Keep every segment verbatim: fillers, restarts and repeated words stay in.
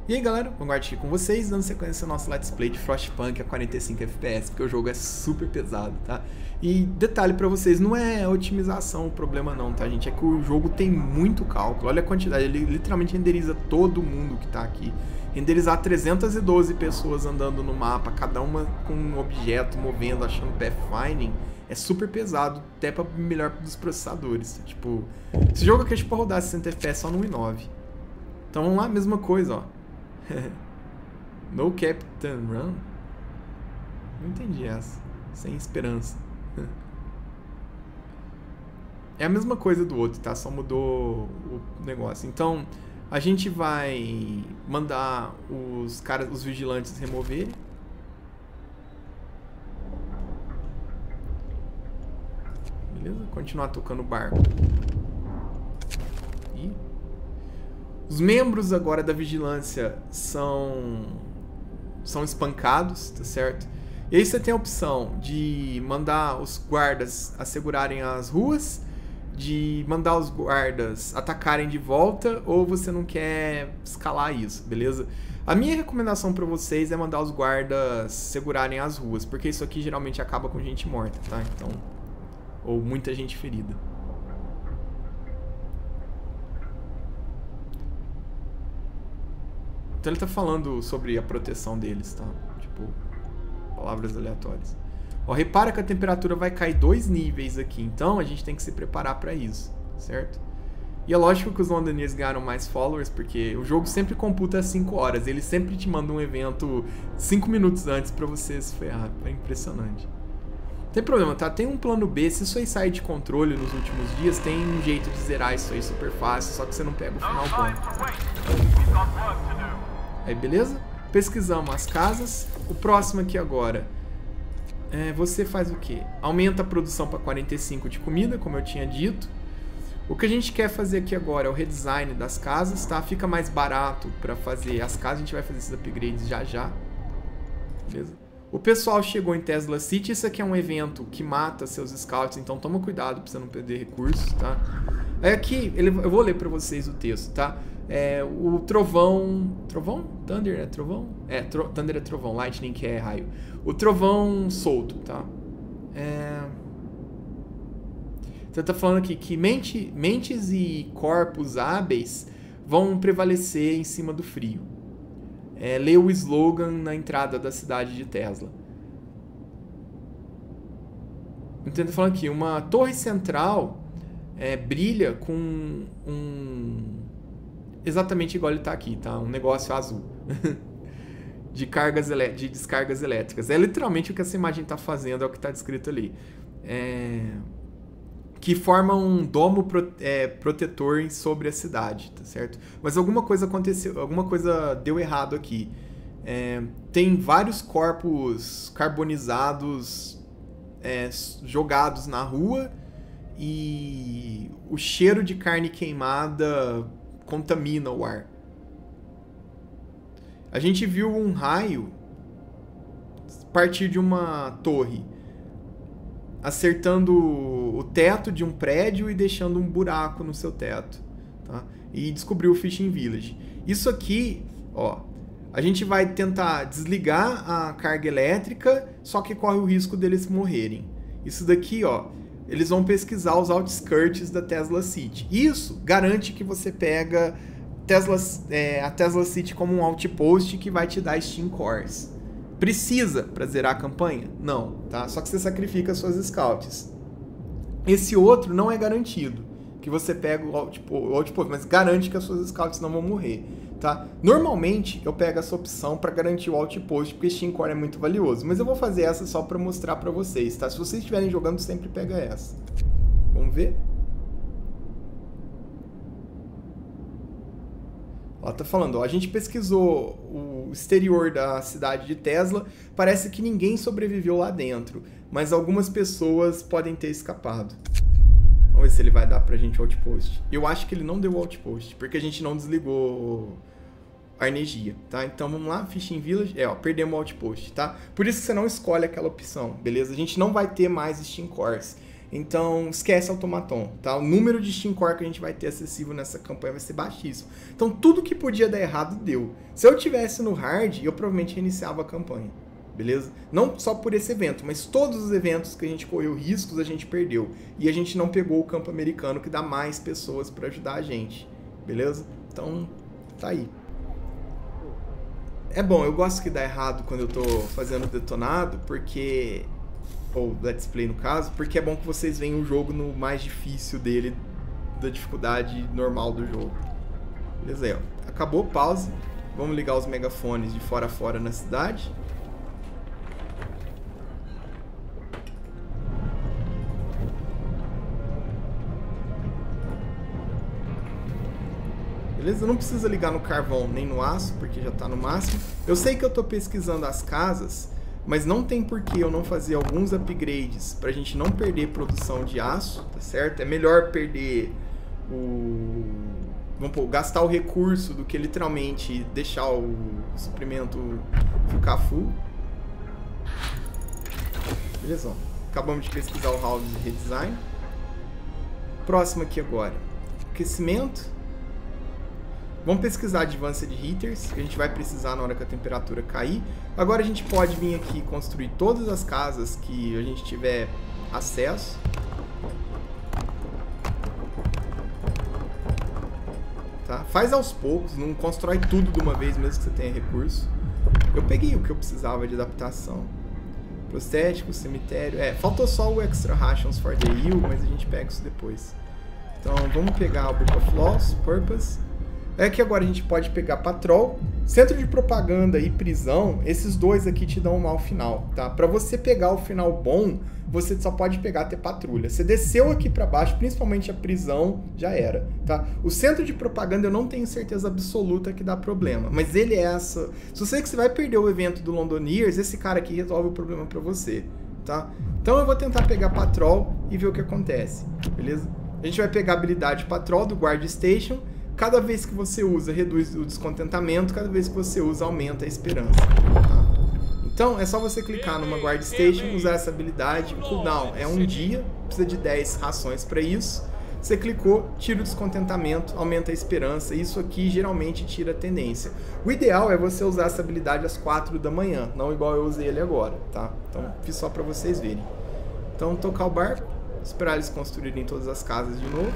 E aí galera, Vanguard aqui com vocês, dando sequência ao nosso Let's Play de Frostpunk a quarenta e cinco F P S, porque o jogo é super pesado, tá? E detalhe pra vocês, não é otimização o problema não, tá gente? É que o jogo tem muito cálculo, olha a quantidade, ele literalmente renderiza todo mundo que tá aqui. Renderizar trezentas e doze pessoas andando no mapa, cada uma com um objeto, movendo, achando pathfinding, é super pesado, até pra melhor dos processadores, tá? Tipo, esse jogo aqui é tipo pra rodar sessenta F P S só no um ponto nove. Então vamos lá, mesma coisa, ó. No Captain Run? Não entendi essa. Sem esperança. É a mesma coisa do outro, tá? Só mudou o negócio. Então, a gente vai mandar os caras, os vigilantes removerem. Beleza? Continuar tocando o barco. Ih. Os membros agora da vigilância são são espancados, tá certo? E aí você tem a opção de mandar os guardas assegurarem as ruas, de mandar os guardas atacarem de volta, ou você não quer escalar isso, beleza? A minha recomendação para vocês é mandar os guardas segurarem as ruas, porque isso aqui geralmente acaba com gente morta, tá? Então, ou muita gente ferida. Então ele tá falando sobre a proteção deles, tá? Tipo, palavras aleatórias. Ó, repara que a temperatura vai cair dois níveis aqui, então a gente tem que se preparar pra isso, certo? E é lógico que os londonenses ganharam mais followers, porque o jogo sempre computa às cinco horas, ele sempre te manda um evento cinco minutos antes pra você se ferrar, é impressionante. Não tem problema, tá? Tem um plano B, se isso aí sair de controle nos últimos dias, tem um jeito de zerar isso aí super fácil, só que você não pega o final bom. Aí, beleza? Pesquisamos as casas. O próximo aqui agora, é, você faz o quê? Aumenta a produção para quarenta e cinco de comida, como eu tinha dito. O que a gente quer fazer aqui agora é o redesign das casas, tá? Fica mais barato para fazer as casas, a gente vai fazer esses upgrades já já. Beleza? O pessoal chegou em Tesla City, isso aqui é um evento que mata seus scouts, então toma cuidado para você não perder recursos, tá? Aí aqui, ele, eu vou ler para vocês o texto, tá? É, o trovão... Trovão? Thunder é trovão? É, tro, Thunder é trovão, Lightning que é raio. O trovão solto, tá? É... Você tá falando aqui que mente, mentes e corpos hábeis vão prevalecer em cima do frio. É, lê o slogan na entrada da cidade de Tesla. Então tá falando aqui, uma torre central é, brilha com um... exatamente igual ele tá aqui, tá? Um negócio azul. de, cargas de descargas elétricas. É literalmente o que essa imagem tá fazendo, é o que tá descrito ali. É... Que forma um domo pro, é, protetor sobre a cidade, tá certo? Mas alguma coisa aconteceu, alguma coisa deu errado aqui. É, tem vários corpos carbonizados é, jogados na rua e o cheiro de carne queimada contamina o ar. A gente viu um raio partir de uma torre, acertando o teto de um prédio e deixando um buraco no seu teto, tá? E descobriu o Fishing Village. Isso aqui, ó, a gente vai tentar desligar a carga elétrica, só que corre o risco deles morrerem. Isso daqui, ó, eles vão pesquisar os outskirts da Tesla City. Isso garante que você pega Tesla, é, a Tesla City como um outpost que vai te dar Steam Cores. Precisa para zerar a campanha? Não, tá? Só que você sacrifica suas scouts. Esse outro não é garantido, que você pega o outpost, mas garante que as suas scouts não vão morrer, tá? Normalmente eu pego essa opção para garantir o outpost, porque Steam Core é muito valioso, mas eu vou fazer essa só para mostrar para vocês, tá? Se vocês estiverem jogando, sempre pega essa. Vamos ver? Ela tá falando, ó, a gente pesquisou o exterior da cidade de Tesla, parece que ninguém sobreviveu lá dentro, mas algumas pessoas podem ter escapado. Vamos ver se ele vai dar pra gente o outpost. Eu acho que ele não deu o outpost, porque a gente não desligou a energia, tá? Então vamos lá, Fishing Village, é, ó, perdemos o outpost, tá? Por isso que você não escolhe aquela opção, beleza? A gente não vai ter mais Steam Cores. Então, esquece automaton, tá? O número de Steam Core que a gente vai ter acessível nessa campanha vai ser baixíssimo. Então, tudo que podia dar errado, deu. Se eu tivesse no hard, eu provavelmente reiniciava a campanha, beleza? Não só por esse evento, mas todos os eventos que a gente correu riscos, a gente perdeu. E a gente não pegou o campo americano, que dá mais pessoas para ajudar a gente, beleza? Então, tá aí. É bom, eu gosto que dá errado quando eu tô fazendo detonado, porque... ou Let's Play no caso, porque é bom que vocês veem o jogo no mais difícil dele, da dificuldade normal do jogo. Beleza aí, ó. Acabou, pause. Vamos ligar os megafones de fora a fora na cidade. Beleza? Não precisa ligar no carvão nem no aço, porque já está no máximo. Eu sei que eu estou pesquisando as casas, mas não tem por que eu não fazer alguns upgrades para a gente não perder produção de aço, tá certo? É melhor perder o... vamos pôr, gastar o recurso do que literalmente deixar o suprimento ficar full. Beleza? Acabamos de pesquisar o house de redesign. Próximo aqui agora. Aquecimento. Vamos pesquisar Advanced Heaters, que a gente vai precisar na hora que a temperatura cair. Agora a gente pode vir aqui e construir todas as casas que a gente tiver acesso. Tá? Faz aos poucos, não constrói tudo de uma vez mesmo que você tenha recurso. Eu peguei o que eu precisava de adaptação. Prostético, cemitério... É, faltou só o Extra Rations for the Hill, mas a gente pega isso depois. Então vamos pegar o Book of Laws, Purpose... É que agora a gente pode pegar patrol, centro de propaganda e prisão, esses dois aqui te dão um mau final, tá? Para você pegar o final bom, você só pode pegar até patrulha. Você desceu aqui para baixo, principalmente a prisão, já era, tá? O centro de propaganda eu não tenho certeza absoluta que dá problema, mas ele é essa... Se você sei que você vai perder o evento do Londoners, esse cara aqui resolve o problema para você, tá? Então eu vou tentar pegar patrol e ver o que acontece, beleza? A gente vai pegar a habilidade patrol do Guard Station. Cada vez que você usa, reduz o descontentamento. Cada vez que você usa, aumenta a esperança. Tá? Então, é só você clicar numa Guard Station, usar essa habilidade. O cooldown é um dia, precisa de dez rações para isso. Você clicou, tira o descontentamento, aumenta a esperança. Isso aqui geralmente tira a tendência. O ideal é você usar essa habilidade às quatro da manhã, não igual eu usei ele agora. Tá? Então, fiz só para vocês verem. Então, tocar o barco, esperar eles construírem todas as casas de novo.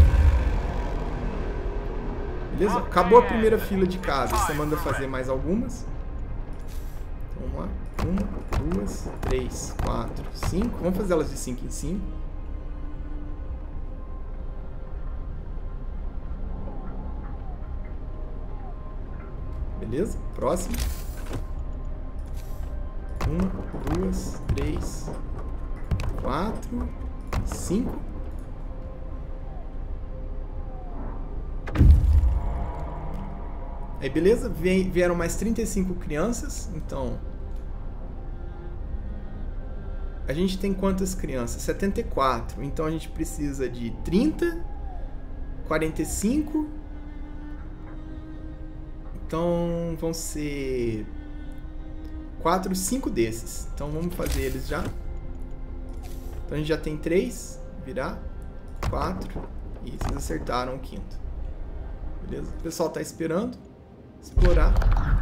Beleza? Acabou a primeira fila de casas, você manda fazer mais algumas. Então, vamos lá. Uma, duas, três, quatro, cinco. Vamos fazer elas de cinco em cinco. Beleza? Próximo. Uma, duas, três, quatro, cinco. Aí, beleza? Vieram mais trinta e cinco crianças, então... A gente tem quantas crianças? setenta e quatro. Então, a gente precisa de trinta, quarenta e cinco... Então, vão ser... quatro, cinco desses. Então, vamos fazer eles já. Então, a gente já tem três. Virar. quatro. E vocês acertaram o quinto. Beleza? O pessoal tá esperando. Explorar.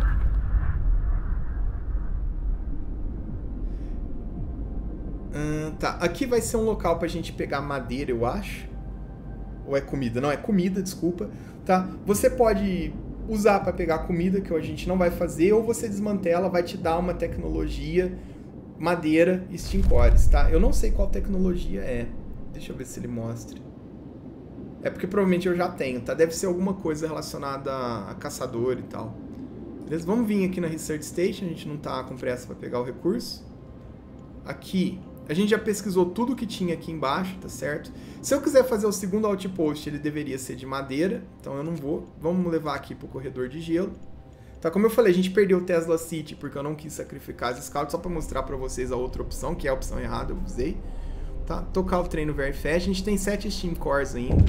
Hum, tá, aqui vai ser um local pra gente pegar madeira, eu acho. Ou é comida? Não, é comida, desculpa. Tá? Você pode usar pra pegar comida, que a gente não vai fazer, ou você desmantela, vai te dar uma tecnologia, madeira e steam cores, tá? Eu não sei qual tecnologia é. Deixa eu ver se ele mostra. É porque provavelmente eu já tenho, tá? Deve ser alguma coisa relacionada a caçador e tal. Beleza? Vamos vir aqui na Research Station, a gente não tá com pressa para pegar o recurso. Aqui, a gente já pesquisou tudo que tinha aqui embaixo, tá certo? Se eu quiser fazer o segundo outpost, ele deveria ser de madeira, então eu não vou. Vamos levar aqui pro corredor de gelo. Tá, como eu falei, a gente perdeu o Tesla City porque eu não quis sacrificar as scouts, só para mostrar para vocês a outra opção, que é a opção errada, eu usei. Tá? Tocar o treino Very Fast. A gente tem sete Steam Cores ainda.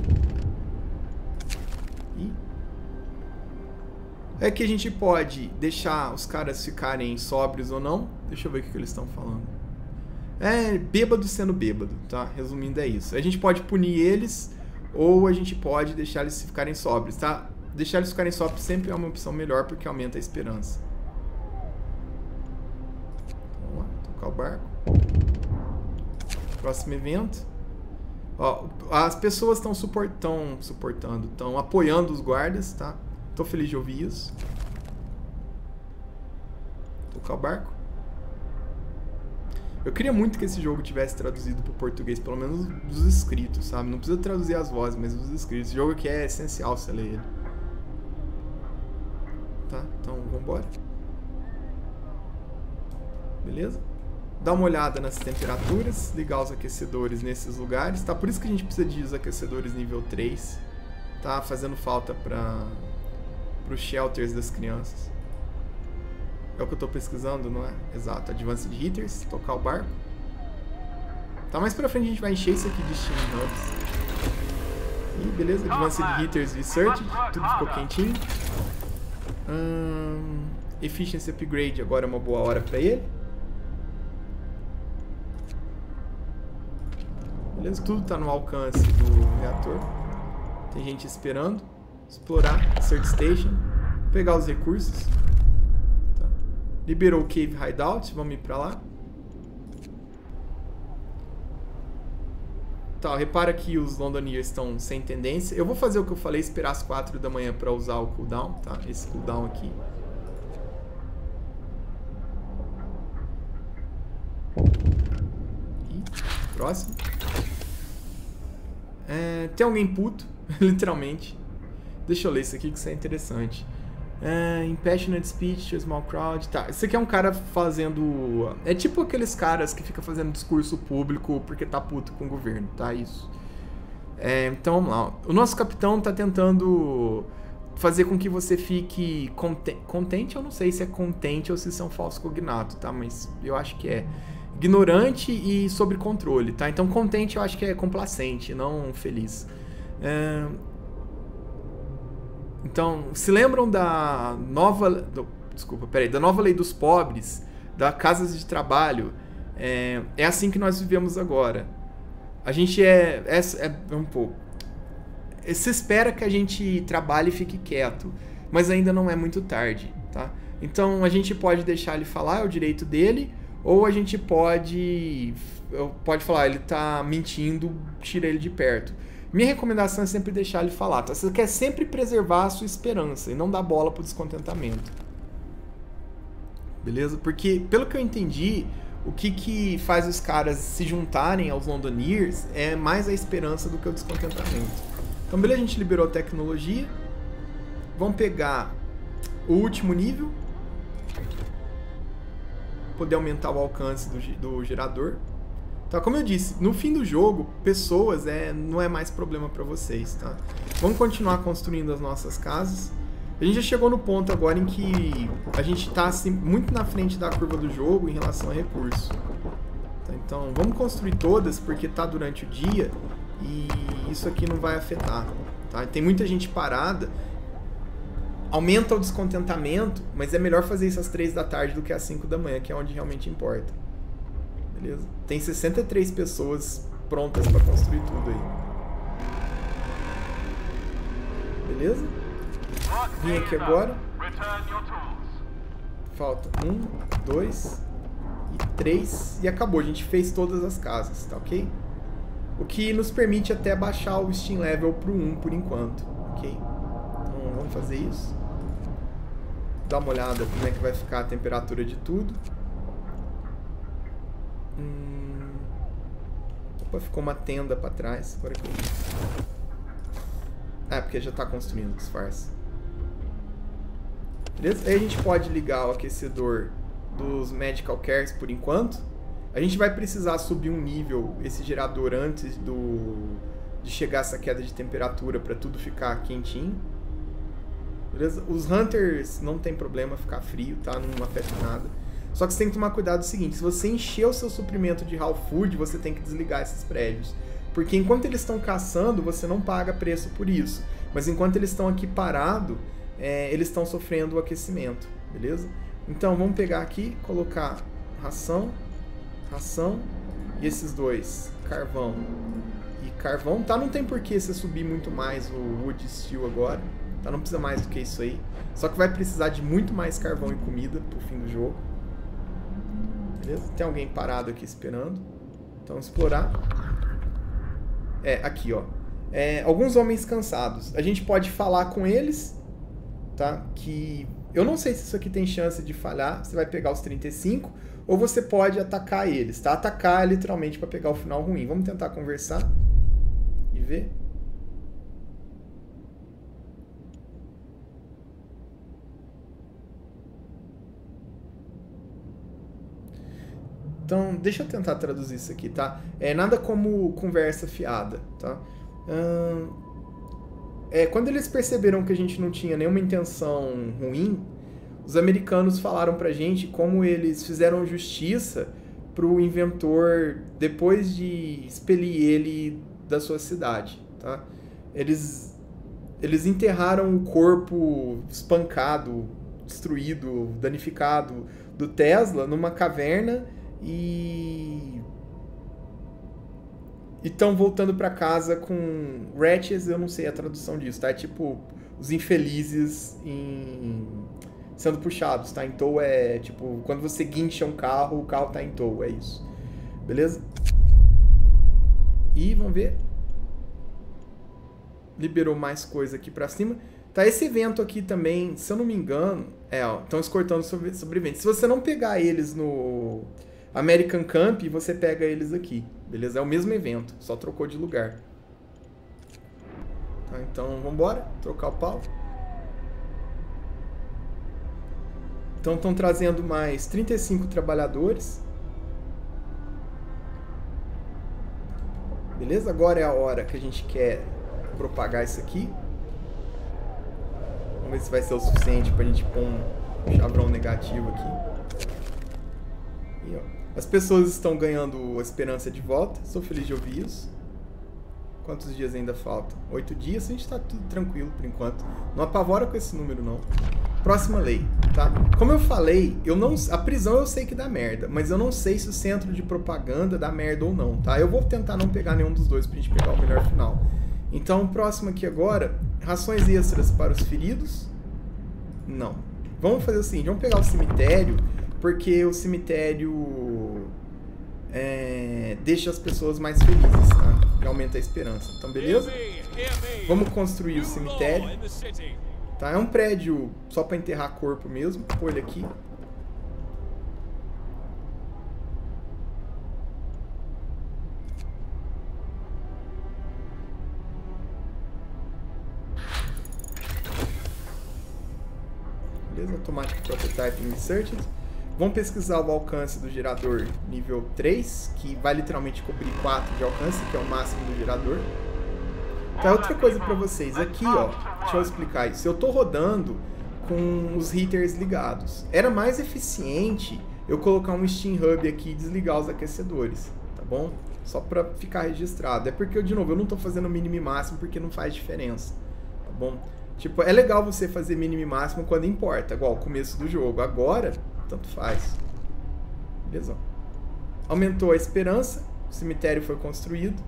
E... é que a gente pode deixar os caras ficarem sóbrios ou não. Deixa eu ver o que eles estão falando. É bêbado sendo bêbado, tá? Resumindo, é isso. A gente pode punir eles ou a gente pode deixar eles ficarem sóbrios, tá? Deixar eles ficarem sóbrios sempre é uma opção melhor porque aumenta a esperança. Vamos lá, tocar o barco. Próximo evento. Ó, as pessoas estão suportando, suportando, estão apoiando os guardas, tá? Tô feliz de ouvir isso. Tocar o barco. Eu queria muito que esse jogo tivesse traduzido para o português, pelo menos dos escritos, sabe? Não precisa traduzir as vozes, mas os escritos. Esse jogo aqui é essencial você ler ele. Tá, então vambora. Beleza? Dá uma olhada nas temperaturas, ligar os aquecedores nesses lugares, tá? Por isso que a gente precisa de os aquecedores nível três, tá? Fazendo falta para os shelters das crianças. É o que eu tô pesquisando, não é? Exato, Advanced Heaters, tocar o barco. Tá, mais pra frente a gente vai encher isso aqui de Steam Hubs. E beleza, Advanced Heaters Research, tudo ficou quentinho. Hum, Efficiency Upgrade agora é uma boa hora pra ele. Beleza, tudo tá no alcance do reator. Tem gente esperando. Explorar, Search Station. Pegar os recursos. Liberou o Cave Hideout, vamos ir pra lá. Tá, repara que os Londoniers estão sem tendência. Eu vou fazer o que eu falei, esperar as quatro da manhã pra usar o cooldown, tá? Esse cooldown aqui. E, próximo. É, tem alguém puto, literalmente. Deixa eu ler isso aqui que isso é interessante. Uh, Impassionate Speech to a Small Crowd. Tá, esse aqui é um cara fazendo... É tipo aqueles caras que ficam fazendo discurso público porque tá puto com o governo, tá? Isso. É, então vamos lá. O nosso capitão tá tentando fazer com que você fique conte contente. Eu não sei se é contente ou se isso é um falso cognato, tá? Mas eu acho que é ignorante e sob controle, tá? Então contente eu acho que é complacente, não feliz. É... Então, se lembram da nova, do, desculpa, peraí, da nova lei dos pobres, das casas de trabalho? É, é assim que nós vivemos agora. A gente é, é, é um pouco. Se espera que a gente trabalhe e fique quieto, mas ainda não é muito tarde, tá? Então a gente pode deixar ele falar, é o direito dele, ou a gente pode, pode falar, ele tá mentindo, tira ele de perto. Minha recomendação é sempre deixar ele falar, tá? Você quer sempre preservar a sua esperança e não dar bola pro descontentamento. Beleza? Porque, pelo que eu entendi, o que, que faz os caras se juntarem aos Londoniers é mais a esperança do que o descontentamento. Então, beleza, a gente liberou a tecnologia. Vamos pegar o último nível. Poder aumentar o alcance do, do gerador. Tá, como eu disse, no fim do jogo, pessoas é, não é mais problema para vocês, tá? Vamos continuar construindo as nossas casas. A gente já chegou no ponto agora em que a gente está assim, muito na frente da curva do jogo em relação a recursos. Tá, então, vamos construir todas porque tá durante o dia e isso aqui não vai afetar. Tá? Tem muita gente parada. Aumenta o descontentamento, mas é melhor fazer isso às três da tarde do que às cinco da manhã, que é onde realmente importa. Beleza? Tem sessenta e três pessoas prontas para construir tudo aí. Beleza? Vim aqui agora. Falta um, dois e três. E acabou. A gente fez todas as casas, tá ok? O que nos permite até baixar o Steam Level pro um por enquanto, ok? Então vamos fazer isso. Dá uma olhada como é que vai ficar a temperatura de tudo. Hum... Opa, ficou uma tenda para trás. Agora que eu... Ah, é porque já está construindo, disfarce. Beleza? Aí a gente pode ligar o aquecedor dos Medical Cares por enquanto. A gente vai precisar subir um nível, esse gerador, antes do... de chegar essa queda de temperatura para tudo ficar quentinho. Beleza? Os Hunters não tem problema ficar frio, tá? Não afeta nada. Só que você tem que tomar cuidado do seguinte, se você encher o seu suprimento de raw food, você tem que desligar esses prédios. Porque enquanto eles estão caçando, você não paga preço por isso. Mas enquanto eles estão aqui parados, é, eles estão sofrendo o aquecimento, beleza? Então vamos pegar aqui, colocar ração, ração E esses dois, carvão e carvão, tá? Não tem por que você subir muito mais o Wood Steel agora, tá? Não precisa mais do que isso aí. Só que vai precisar de muito mais carvão e comida pro fim do jogo. Beleza? Tem alguém parado aqui esperando. Então, explorar. É, aqui, ó. É, alguns homens cansados. A gente pode falar com eles, tá? Que eu não sei se isso aqui tem chance de falhar. Você vai pegar os trinta e cinco. Ou você pode atacar eles, tá? Atacar é literalmente para pegar o final ruim. Vamos tentar conversar e ver. Então, deixa eu tentar traduzir isso aqui, tá? É nada como conversa fiada, tá? Hum, é, quando eles perceberam que a gente não tinha nenhuma intenção ruim, os americanos falaram pra gente como eles fizeram justiça pro inventor depois de expelir ele da sua cidade, tá? Eles, eles enterraram o corpo espancado, destruído, danificado do Tesla numa caverna e estão voltando pra casa com wretches, eu não sei a tradução disso, tá? É tipo os infelizes em... sendo puxados, tá? Em tow é tipo quando você guincha um carro, o carro tá em tow, é isso. Beleza? E vamos ver. Liberou mais coisa aqui pra cima. Tá, esse evento aqui também, se eu não me engano, é, ó, estão escortando sobre, sobreviventes. Se você não pegar eles no American Camp, você pega eles aqui, beleza? É o mesmo evento, só trocou de lugar. Tá, então vamos embora, trocar o pau. Então estão trazendo mais trinta e cinco trabalhadores. Beleza? Agora é a hora que a gente quer propagar isso aqui. Vamos ver se vai ser o suficiente para a gente pôr um chavrão negativo aqui. E, ó, as pessoas estão ganhando a esperança de volta. Sou feliz de ouvir isso. Quantos dias ainda faltam? Oito dias, a gente tá tudo tranquilo por enquanto. Não apavora com esse número, não. Próxima lei, tá? Como eu falei, eu não, a prisão eu sei que dá merda, mas eu não sei se o centro de propaganda dá merda ou não, tá? Eu vou tentar não pegar nenhum dos dois pra gente pegar o melhor final. Então, próximo aqui agora, rações extras para os feridos? Não. Vamos fazer o seguinte, vamos pegar o cemitério, porque o cemitério é, deixa as pessoas mais felizes, tá? E aumenta a esperança. Então, beleza? Vamos construir o cemitério. Tá? É um prédio só para enterrar corpo mesmo. Põe ele aqui. Beleza? Automatic Prototyping Research. Vamos pesquisar o alcance do gerador nível três, que vai literalmente cobrir quatro de alcance, que é o máximo do gerador. Tá, outra coisa pra vocês. Aqui, ó, deixa eu explicar isso. Eu tô rodando com os heaters ligados. Era mais eficiente eu colocar um Steam Hub aqui e desligar os aquecedores, tá bom? Só pra ficar registrado. É porque, de novo, eu não tô fazendo mínimo e máximo porque não faz diferença, tá bom? Tipo, é legal você fazer mínimo e máximo quando importa, igual o começo do jogo. Agora, tanto faz. Beleza? Aumentou a esperança, o cemitério foi construído.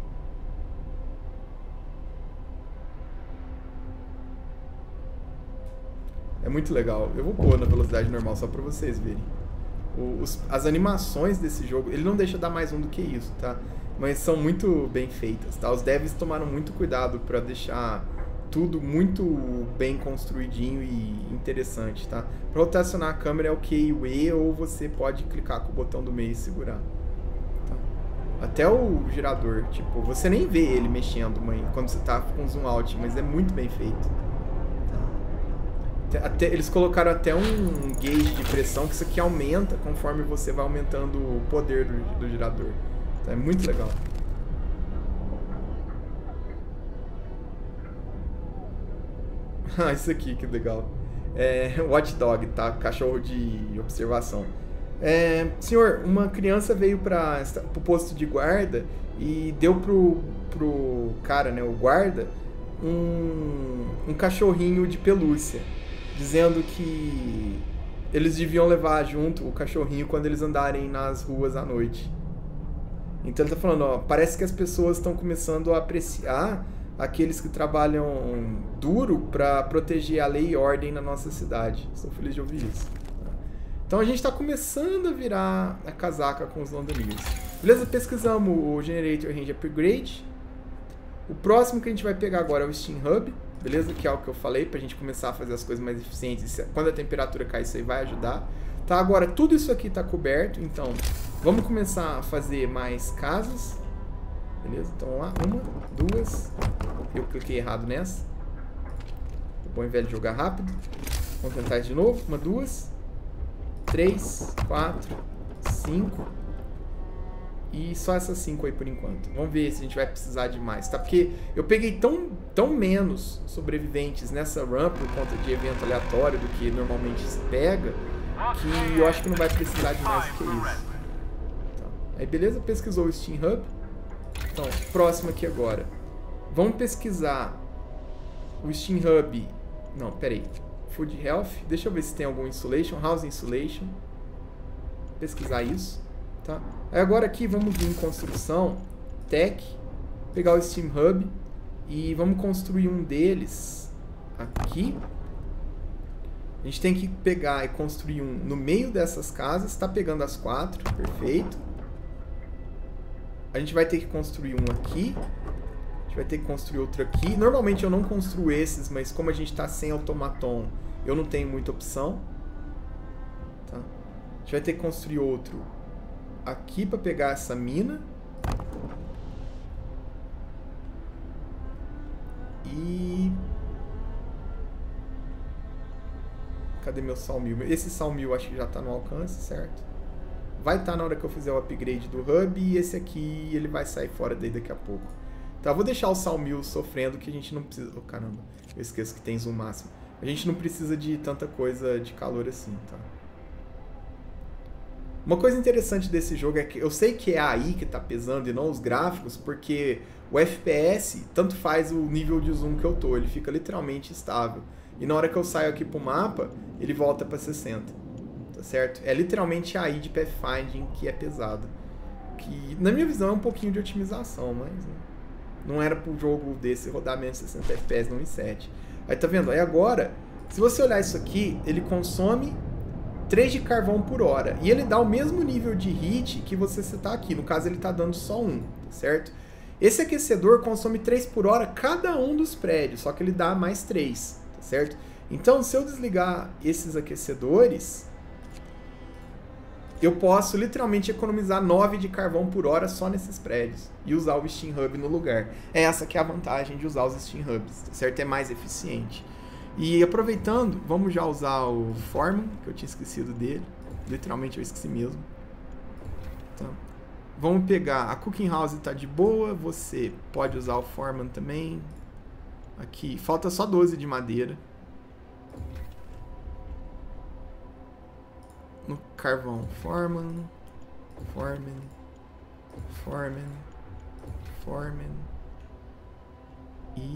É muito legal. Eu vou pôr na velocidade normal só pra vocês verem. Os, as animações desse jogo, ele não deixa dar mais um do que isso, tá? Mas são muito bem feitas, tá? Os devs tomaram muito cuidado pra deixar tudo muito bem construidinho e interessante, tá? Pra rotacionar a câmera é o Q e o E, ou você pode clicar com o botão do meio e segurar. Tá? Até o gerador, tipo, você nem vê ele mexendo, mãe, quando você tá com zoom out, mas é muito bem feito. Até, eles colocaram até um gauge de pressão, que isso aqui aumenta conforme você vai aumentando o poder do, do gerador. Então é muito legal. Ah, isso aqui, que legal. É, watchdog, tá? Cachorro de observação. É, senhor, uma criança veio para o posto de guarda e deu pro, pro cara, né, o guarda, um, um cachorrinho de pelúcia, dizendo que eles deviam levar junto o cachorrinho quando eles andarem nas ruas à noite. Então ele tá falando, ó, parece que as pessoas estão começando a apreciar aqueles que trabalham duro para proteger a lei e ordem na nossa cidade. Estou feliz de ouvir isso. Então a gente está começando a virar a casaca com os Londoners. Beleza? Pesquisamos o Generator Range Upgrade. O próximo que a gente vai pegar agora é o Steam Hub, beleza? Que é o que eu falei, para a gente começar a fazer as coisas mais eficientes. Quando a temperatura cair, isso aí vai ajudar. Tá, agora tudo isso aqui está coberto, então vamos começar a fazer mais casas. Beleza? Então vamos lá. Uma, duas. Eu cliquei errado nessa. Ao invés de jogar rápido. Vamos tentar isso de novo. Uma, duas. Três, quatro, cinco. E só essas cinco aí por enquanto. Vamos ver se a gente vai precisar de mais, tá? Porque eu peguei tão, tão menos sobreviventes nessa run por conta de evento aleatório do que normalmente se pega, que eu acho que não vai precisar de mais do que isso. Tá. Aí beleza, pesquisou o Steam Hub. Então, próximo aqui agora. Vamos pesquisar o Steam Hub. Não, peraí. Food Health. Deixa eu ver se tem algum Insulation. House Insulation. Pesquisar isso. Tá? Aí agora aqui vamos vir em construção. Tech. Pegar o Steam Hub. E vamos construir um deles aqui. A gente tem que pegar e construir um no meio dessas casas. Está pegando as quatro. Perfeito. A gente vai ter que construir um aqui. A gente vai ter que construir outro aqui. Normalmente eu não construo esses, mas como a gente está sem automaton, eu não tenho muita opção. Tá? A gente vai ter que construir outro aqui para pegar essa mina. E... cadê meu sawmill? Esse sawmill acho que já está no alcance, certo? Vai estar tá na hora que eu fizer o upgrade do hub, e esse aqui ele vai sair fora daí daqui a pouco. Tá, vou deixar o sawmill sofrendo, que a gente não precisa... Oh, caramba, eu esqueço que tem zoom máximo. A gente não precisa de tanta coisa de calor assim, tá? Uma coisa interessante desse jogo é que eu sei que é a A I que tá pesando e não os gráficos, porque o F P S tanto faz o nível de zoom que eu tô, ele fica literalmente estável. E na hora que eu saio aqui pro mapa, ele volta para sessenta. Tá certo? É literalmente a A I de Pathfinding que é pesada. Que, na minha visão, é um pouquinho de otimização, mas né, não era pro jogo desse rodar menos sessenta F P S, não em sete. Aí tá vendo? Aí agora, se você olhar isso aqui, ele consome três de carvão por hora. E ele dá o mesmo nível de hit que você setar aqui. No caso, ele tá dando só um, tá certo? Esse aquecedor consome três por hora cada um dos prédios, só que ele dá mais três, tá certo? Então, se eu desligar esses aquecedores, eu posso literalmente economizar nove de carvão por hora só nesses prédios e usar o Steam Hub no lugar. É essa que é a vantagem de usar os Steam Hubs, tá certo? É mais eficiente. E aproveitando, vamos já usar o Foreman, que eu tinha esquecido dele. Literalmente eu esqueci mesmo. Então, vamos pegar, a Cooking House está de boa, você pode usar o Foreman também. Aqui, falta só doze de madeira. No carvão, Foreman, Foreman, Foreman, Foreman e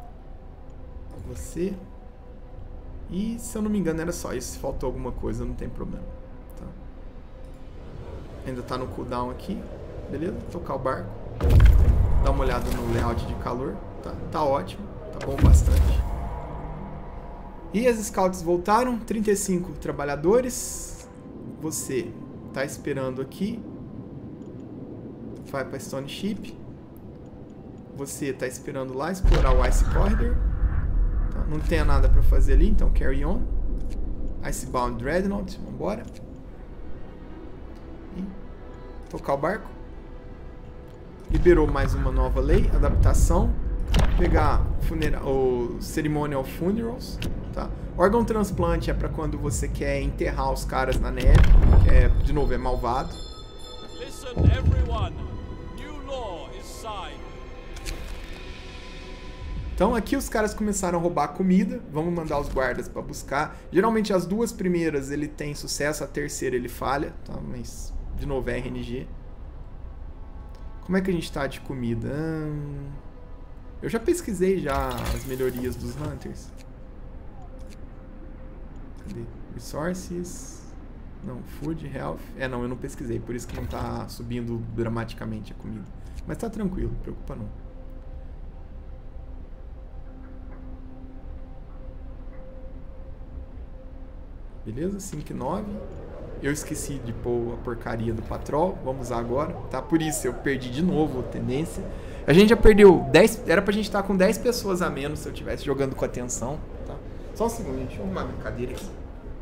você. E se eu não me engano era só isso, se faltou alguma coisa não tem problema. Tá? Ainda tá no cooldown aqui, beleza? Tocar o barco, dá uma olhada no layout de calor, tá, tá ótimo, tá bom bastante. E as scouts voltaram, trinta e cinco trabalhadores. Você tá esperando aqui, vai para Stone Ship. Você tá esperando lá explorar o Ice Corridor. Tá? Não tem nada para fazer ali, então carry on. Icebound Dreadnought, vambora. E tocar o barco. Liberou mais uma nova lei, adaptação. Pegar o Ceremonial Funerals, tá? Órgão transplante é para quando você quer enterrar os caras na neve, que é, de novo, é malvado. Listen, everyone. New law is signed. Então aqui os caras começaram a roubar comida, vamos mandar os guardas para buscar. Geralmente as duas primeiras ele tem sucesso, a terceira ele falha, tá? Mas de novo é R N G. Como é que a gente tá de comida? Hum... Eu já pesquisei já as melhorias dos Hunters. Cadê? Resources. Não, food, health. É, não, eu não pesquisei, por isso que não tá subindo dramaticamente a comida. Mas tá tranquilo, não preocupa não. Beleza? cinco e nove. Eu esqueci de pôr a porcaria do patrol. Vamos usar agora, tá? Por isso eu perdi de novo a tendência. A gente já perdeu dez... Era pra gente estar com dez pessoas a menos se eu estivesse jogando com atenção, tá? Só um segundo, deixa eu arrumar minha cadeira aqui.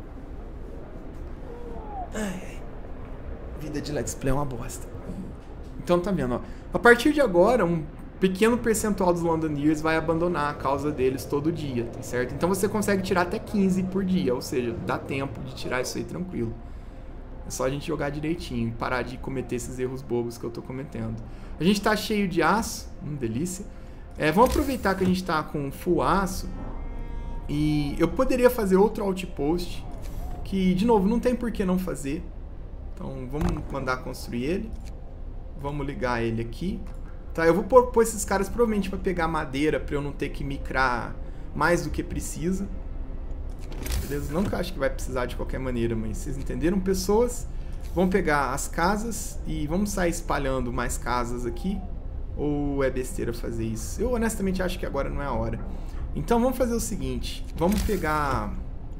Ai, ai. Vida de Let's Play é uma bosta. Então tá vendo, ó. A partir de agora, um pequeno percentual dos Londoners vai abandonar a causa deles todo dia, tá certo? Então você consegue tirar até quinze por dia, ou seja, dá tempo de tirar isso aí tranquilo. É só a gente jogar direitinho, parar de cometer esses erros bobos que eu tô cometendo. A gente tá cheio de aço, hum, delícia. É, vamos aproveitar que a gente tá com full aço e eu poderia fazer outro outpost, que de novo não tem por que não fazer. Então vamos mandar construir ele. Vamos ligar ele aqui. Tá, eu vou pôr, pôr esses caras provavelmente para pegar madeira, para eu não ter que micrar mais do que precisa. Beleza? Não que eu acho que vai precisar de qualquer maneira, mas vocês entenderam? Pessoas vão pegar as casas e vamos sair espalhando mais casas aqui. Ou é besteira fazer isso? Eu honestamente acho que agora não é a hora. Então vamos fazer o seguinte. Vamos pegar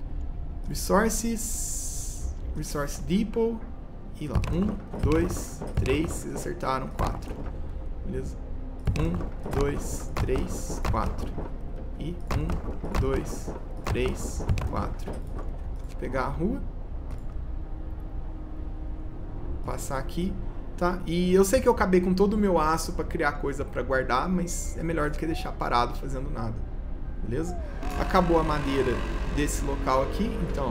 Resources, Resource Depot. E lá, um, dois, três, vocês acertaram, quatro. Beleza? um, dois, três, quatro. E um, dois, três, quatro. Vou pegar a rua. Passar aqui, tá? E eu sei que eu acabei com todo o meu aço para criar coisa para guardar, mas é melhor do que deixar parado fazendo nada. Beleza? Acabou a madeira desse local aqui, então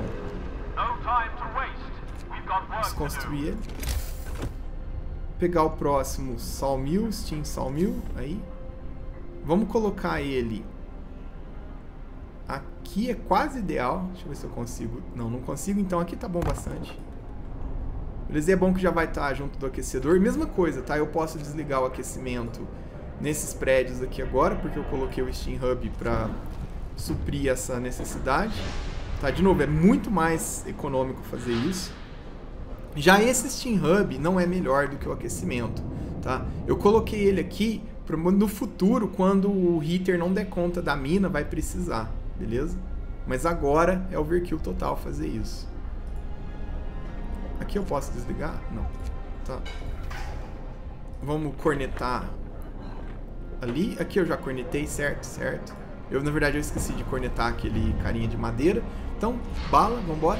vamos construir ele. Pegar o próximo Sawmill, Steam Sawmill, aí. Vamos colocar ele aqui, é quase ideal. Deixa eu ver se eu consigo. Não, não consigo, então aqui tá bom bastante. Beleza? E é bom que já vai estar junto do aquecedor. Mesma coisa, tá? Eu posso desligar o aquecimento nesses prédios aqui agora, porque eu coloquei o Steam Hub para suprir essa necessidade. Tá? De novo, é muito mais econômico fazer isso. Já esse Steam Hub não é melhor do que o aquecimento, tá? Eu coloquei ele aqui para no futuro, quando o heater não der conta da mina, vai precisar, beleza? Mas agora é overkill total fazer isso. Aqui eu posso desligar? Não. Tá. Vamos cornetar ali. Aqui eu já cornetei, certo? Certo. Eu, na verdade, eu esqueci de cornetar aquele carinha de madeira. Então, bala, vambora.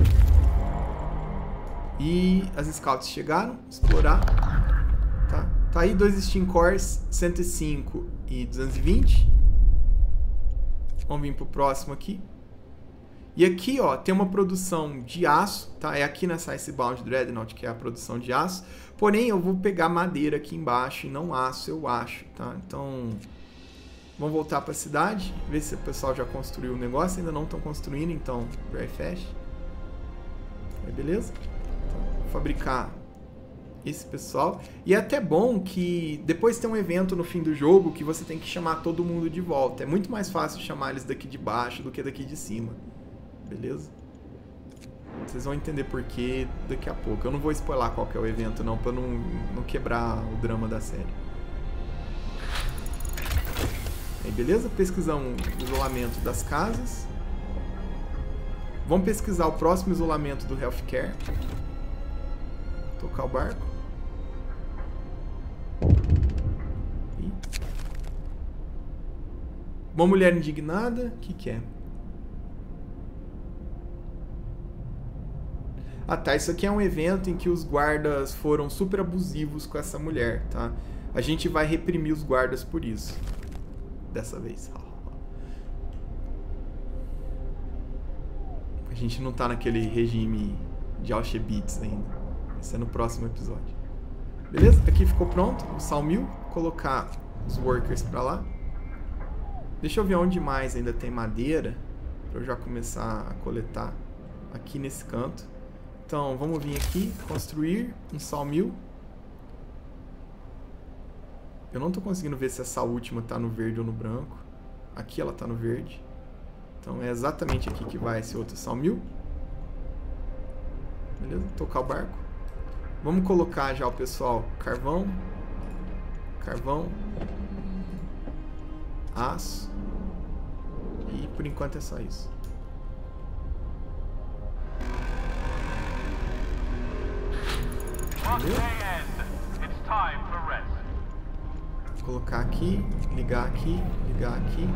E as scouts chegaram, explorar. Tá, tá aí dois Steam Cores, cento e cinco e duzentos e vinte. Vamos vir pro próximo aqui. E aqui, ó, tem uma produção de aço, tá? É aqui nessa Icebound Dreadnought que é a produção de aço. Porém, eu vou pegar madeira aqui embaixo e não aço, eu acho, tá? Então, vamos voltar para a cidade, ver se o pessoal já construiu o negócio. Ainda não estão construindo, então, very fast. Aí, beleza? Fabricar esse pessoal. E é até bom que depois tem um evento no fim do jogo que você tem que chamar todo mundo de volta. É muito mais fácil chamar eles daqui de baixo do que daqui de cima. Beleza? Vocês vão entender por quê daqui a pouco. Eu não vou spoiler qual que é o evento não, pra não, não quebrar o drama da série. Aí, beleza? Pesquisamos o isolamento das casas. Vamos pesquisar o próximo isolamento do Healthcare. Tocar o barco. E... uma mulher indignada. O que que é? Ah tá, isso aqui é um evento em que os guardas foram super abusivos com essa mulher, tá? A gente vai reprimir os guardas por isso. Dessa vez. A gente não tá naquele regime de Auschwitz ainda. Isso é no próximo episódio. Beleza? Aqui ficou pronto o Sawmill. Colocar os workers pra lá. Deixa eu ver onde mais ainda tem madeira, pra eu já começar a coletar aqui nesse canto. Então, vamos vir aqui, construir um Sawmill. Eu não tô conseguindo ver se essa última tá no verde ou no branco. Aqui ela tá no verde. Então é exatamente aqui que vai esse outro Sawmill. Beleza? Tocar o barco. Vamos colocar já o pessoal carvão. Carvão. Aço. E por enquanto é só isso. Entendeu? Vou colocar aqui, ligar aqui, ligar aqui.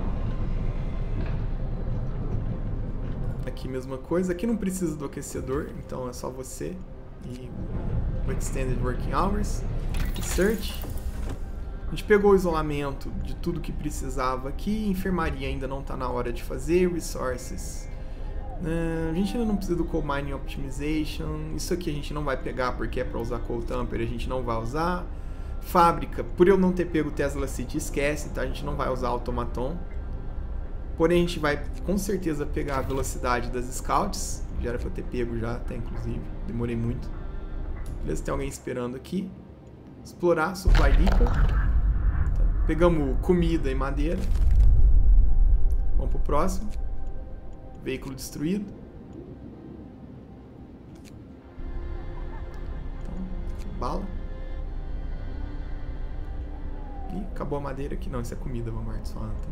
Aqui mesma coisa. Aqui não precisa do aquecedor, então é só você e o Extended Working Hours. Search. A gente pegou o isolamento de tudo que precisava aqui. Enfermaria ainda não está na hora de fazer. Resources. Uh, a gente ainda não precisa do Coal Mining Optimization. Isso aqui a gente não vai pegar porque é para usar Coal Tamper. A gente não vai usar. Fábrica. Por eu não ter pego Tesla City, esquece, tá? A gente não vai usar Automaton. Porém, a gente vai com certeza pegar a velocidade das Scouts. Já era para eu ter pego já, até inclusive. Demorei muito. Beleza, tem alguém esperando aqui. Explorar, Supply Depot. Tá. Pegamos comida e madeira. Vamos pro próximo. Veículo destruído. Então, bala. Ih, acabou a madeira aqui. Não, isso é comida, vamos guardar só anta.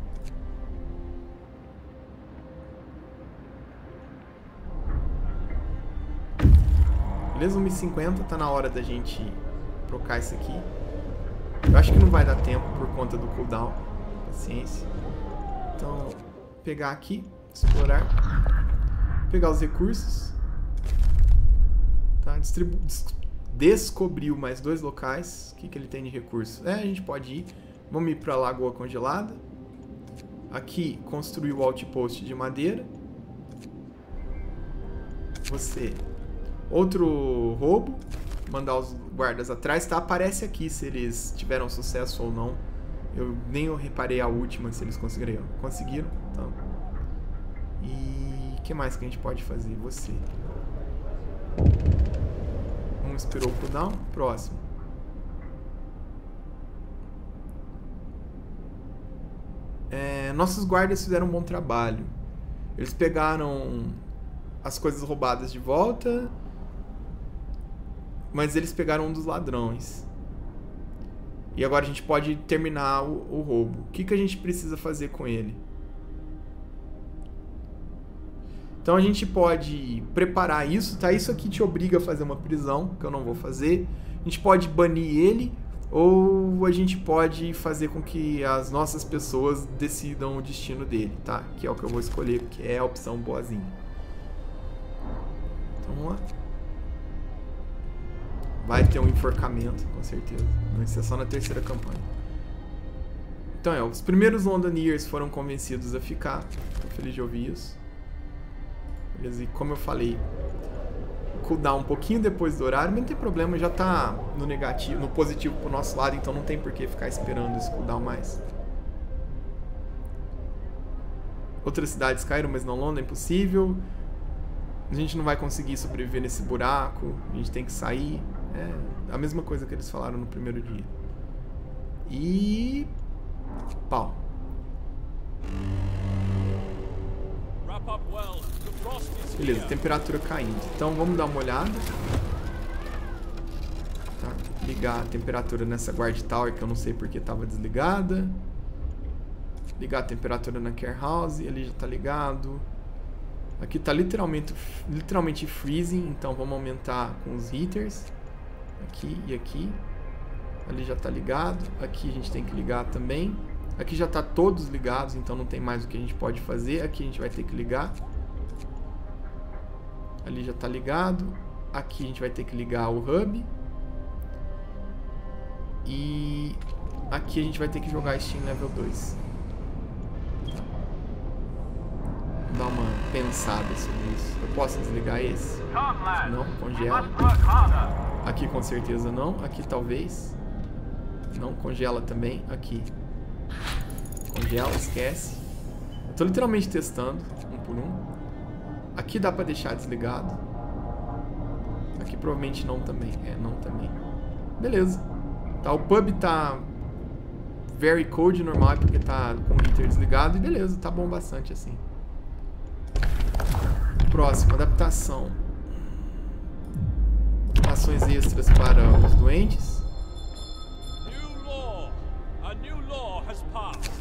Beleza, uma e cinquenta, tá na hora da gente trocar isso aqui. Eu acho que não vai dar tempo por conta do cooldown. Paciência. Então, pegar aqui, explorar. Pegar os recursos. Tá, distribu descobriu mais dois locais. O que, que ele tem de recurso? É, a gente pode ir. Vamos ir para a Lagoa Congelada. Aqui, construir o outpost de madeira. Você... Outro roubo, mandar os guardas atrás, tá? Aparece aqui se eles tiveram sucesso ou não. Eu nem eu reparei a última, se eles conseguiram. Conseguiram, então. E o que mais que a gente pode fazer? Você. Um esperou o cooldown, próximo. É, nossos guardas fizeram um bom trabalho. Eles pegaram as coisas roubadas de volta... Mas eles pegaram um dos ladrões. E agora a gente pode terminar o, o roubo. O que, que a gente precisa fazer com ele? Então a gente pode preparar isso, tá? Isso aqui te obriga a fazer uma prisão, que eu não vou fazer. A gente pode banir ele, ou a gente pode fazer com que as nossas pessoas decidam o destino dele, tá? Que é o que eu vou escolher, que é a opção boazinha. Então vamos lá. Vai ter um enforcamento, com certeza. Vai ser só na terceira campanha. Então, é, os primeiros Londoners foram convencidos a ficar. Tô feliz de ouvir isso. Beleza, e como eu falei, cooldown um pouquinho depois do horário, mas não tem problema, já tá no negativo, no positivo pro nosso lado, então não tem por que ficar esperando esse cooldown mais. Outras cidades caíram, mas não London, é impossível. A gente não vai conseguir sobreviver nesse buraco, a gente tem que sair. É a mesma coisa que eles falaram no primeiro dia. E... pau. Beleza, temperatura caindo. Então vamos dar uma olhada. Tá, ligar a temperatura nessa guard tower que eu não sei porque estava desligada. Ligar a temperatura na care house, ele já está ligado. Aqui está literalmente, literalmente freezing, então vamos aumentar com os heaters. Aqui e aqui. Ali já está ligado. Aqui a gente tem que ligar também. Aqui já está todos ligados, então não tem mais o que a gente pode fazer. Aqui a gente vai ter que ligar. Ali já está ligado. Aqui a gente vai ter que ligar o hub. E aqui a gente vai ter que jogar Steam Level dois. Dar uma pensada sobre isso. Eu posso desligar esse? Não, congela. Aqui com certeza não. Aqui talvez. Não, congela também. Aqui. Congela, esquece. Eu tô literalmente testando, um por um. Aqui dá pra deixar desligado. Aqui provavelmente não também. É, não também. Beleza. Tá, o pub tá very cold, normal, porque tá com o heater desligado. E beleza, tá bom bastante assim. Próximo, adaptação. ações extras para os doentes. New law. A new law has passed.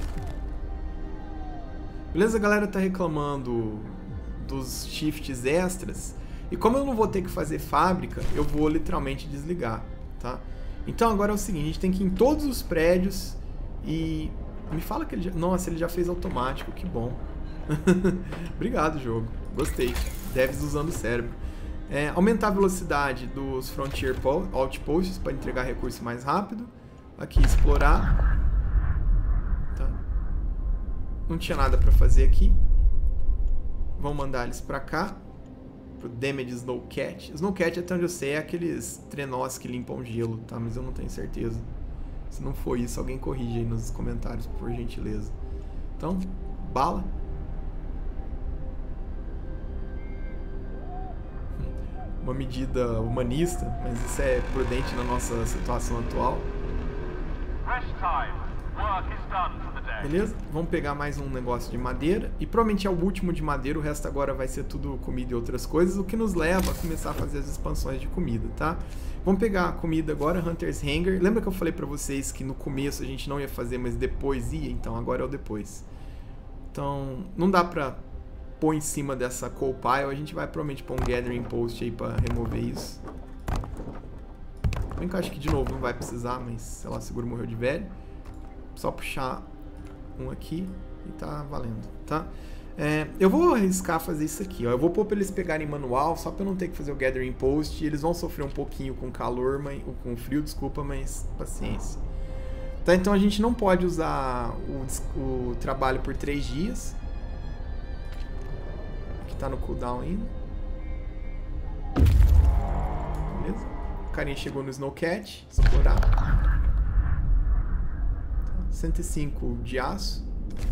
Beleza, a galera tá reclamando dos shifts extras. E como eu não vou ter que fazer fábrica, eu vou literalmente desligar, tá? Então agora é o seguinte, a gente tem que ir em todos os prédios e... Me fala que ele já... Nossa, ele já fez automático, que bom. Obrigado, jogo. Gostei. Devs usando o cérebro. É, aumentar a velocidade dos Frontier Outposts para entregar recurso mais rápido. Aqui, explorar. Tá. Não tinha nada para fazer aqui. Vamos mandar eles para cá. Pro Damage Snowcat. Snowcat, até onde eu sei, é aqueles trenós que limpam gelo, tá? Mas eu não tenho certeza. Se não for isso, alguém corrige aí nos comentários, por gentileza. Então, bala. Uma medida humanista, mas isso é prudente na nossa situação atual. Beleza? Vamos pegar mais um negócio de madeira. E provavelmente é o último de madeira, o resto agora vai ser tudo comida e outras coisas, o que nos leva a começar a fazer as expansões de comida, tá? Vamos pegar a comida agora, Hunter's Hangar. Lembra que eu falei pra vocês que no começo a gente não ia fazer, mas depois ia? Então agora é o depois. Então, não dá pra pôr em cima dessa coal pile, a gente vai provavelmente pôr um Gathering Post aí pra remover isso. Bem que eu acho que de novo não vai precisar, mas sei lá, seguro morreu de velho. Só puxar um aqui e tá valendo, tá? É, eu vou arriscar fazer isso aqui, ó. Eu vou pôr pra eles pegarem manual, só pra eu não ter que fazer o Gathering Post. Eles vão sofrer um pouquinho com calor, mas, ou com frio, desculpa, mas paciência. Tá, então a gente não pode usar o, o trabalho por três dias. Aqui tá no cooldown ainda. Beleza? O carinha chegou no Snowcat, explorar. cento e cinco de aço.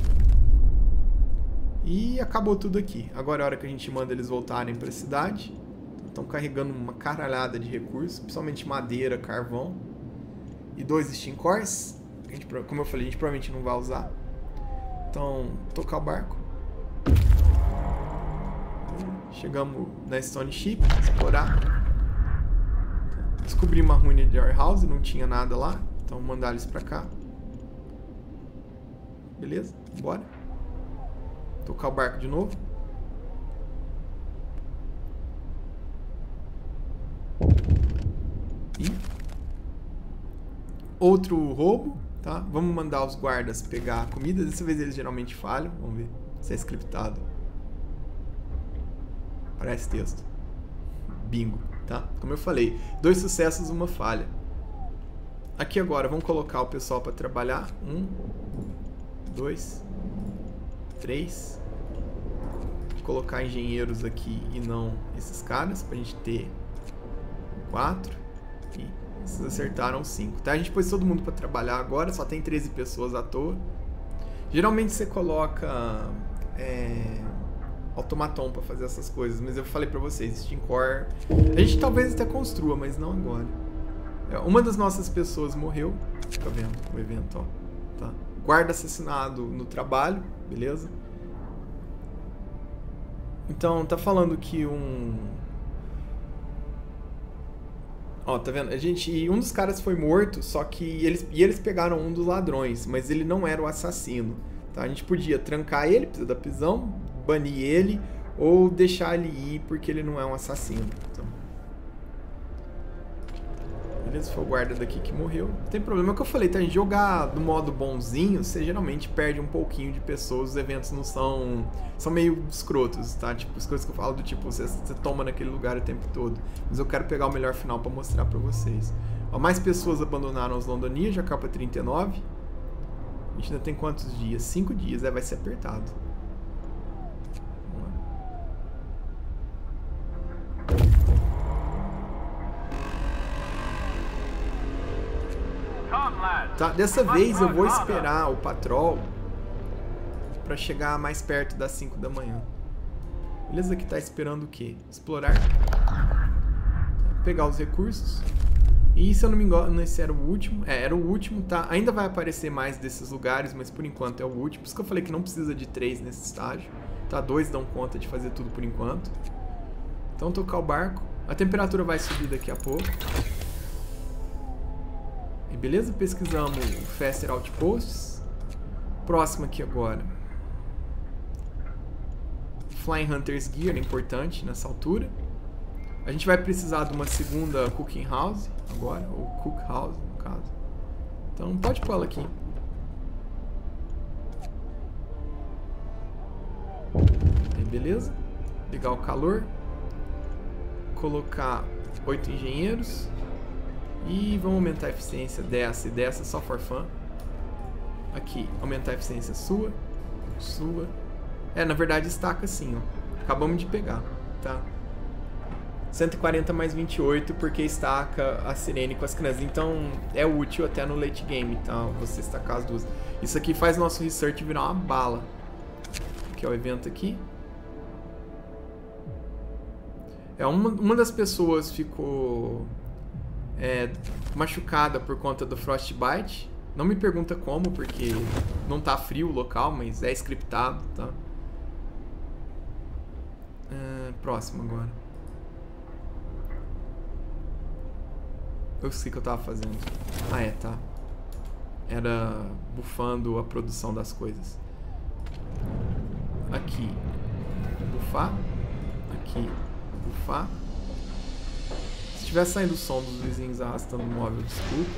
E acabou tudo aqui. Agora é a hora que a gente manda eles voltarem para a cidade. Estão carregando uma caralhada de recursos, principalmente madeira, carvão. E dois Steam Cores. A gente, como eu falei, a gente provavelmente não vai usar. Então, tocar o barco. Chegamos na Stone Ship, explorar. Descobri uma ruína de Warehouse, não tinha nada lá. Então, mandar eles para cá. Beleza? Bora. Tocar o barco de novo. E outro roubo, tá? Vamos mandar os guardas pegar a comida. Dessa vez eles geralmente falham. Vamos ver se é scriptado. Parece texto. Bingo, tá? Como eu falei, dois sucessos, uma falha. Aqui agora, vamos colocar o pessoal para trabalhar. Um, dois, três. Vou colocar engenheiros aqui e não esses caras, pra gente ter quatro. E esses acertaram cinco, tá? A gente pôs todo mundo pra trabalhar agora, só tem treze pessoas à toa. Geralmente você coloca é, automaton pra fazer essas coisas, mas eu falei pra vocês, Steam Core, a gente talvez até construa, mas não agora. Uma das nossas pessoas morreu, tá vendo o evento, ó, tá? Guarda assassinado no trabalho, beleza? Então, tá falando que um... Ó, tá vendo? A gente... Um dos caras foi morto, só que eles... E eles pegaram um dos ladrões, mas ele não era o assassino, tá? A gente podia trancar ele, precisa da prisão, banir ele, ou deixar ele ir porque ele não é um assassino. Então... Beleza, foi o guarda daqui que morreu. Não tem problema, é o que eu falei, tá? Jogar do modo bonzinho, você geralmente perde um pouquinho de pessoas, os eventos não são... São meio escrotos, tá? Tipo, as coisas que eu falo do tipo, você, você toma naquele lugar o tempo todo. Mas eu quero pegar o melhor final pra mostrar pra vocês. Ó, mais pessoas abandonaram os Londonias, já capa trinta e nove. A gente ainda tem quantos dias? Cinco dias, é, vai ser apertado. Vamos lá. Tá, dessa vez eu vou esperar o patrol pra chegar mais perto das cinco da manhã. Beleza, que tá esperando o quê? Explorar. Pegar os recursos. E se eu não me engano, esse era o último. É, era o último, tá? Ainda vai aparecer mais desses lugares, mas por enquanto é o último. Por isso que eu falei que não precisa de três nesse estágio. Tá? Dois dão conta de fazer tudo por enquanto. Então tocar o barco A temperatura vai subir daqui a pouco. E beleza? Pesquisamos o Faster Outposts. Próximo aqui agora. Flying Hunter's Gear é importante nessa altura. A gente vai precisar de uma segunda Cooking House agora, ou Cook House no caso. Então pode pôr ela aqui. Aí, beleza? Ligar o calor. Colocar oito engenheiros. E vamos aumentar a eficiência dessa e dessa só for fun. Aqui, aumentar a eficiência sua. Sua. É, na verdade estaca assim, ó. Acabamos de pegar, tá? cento e quarenta mais vinte e oito porque estaca a Sirene com as crianças. Então é útil até no late game, tá? Você estacar as duas. Isso aqui faz nosso research virar uma bala. Aqui é o evento aqui. É, uma, uma das pessoas ficou é, machucada por conta do Frostbite. Não me pergunta como, porque não tá frio o local, mas é scriptado, tá? É, próximo agora. Eu sei o que eu tava fazendo. Ah, é, tá. Era bufando a produção das coisas. Aqui. Bufar. Aqui. Bufar. Se estiver saindo o som dos vizinhos arrastando o móvel, desculpa.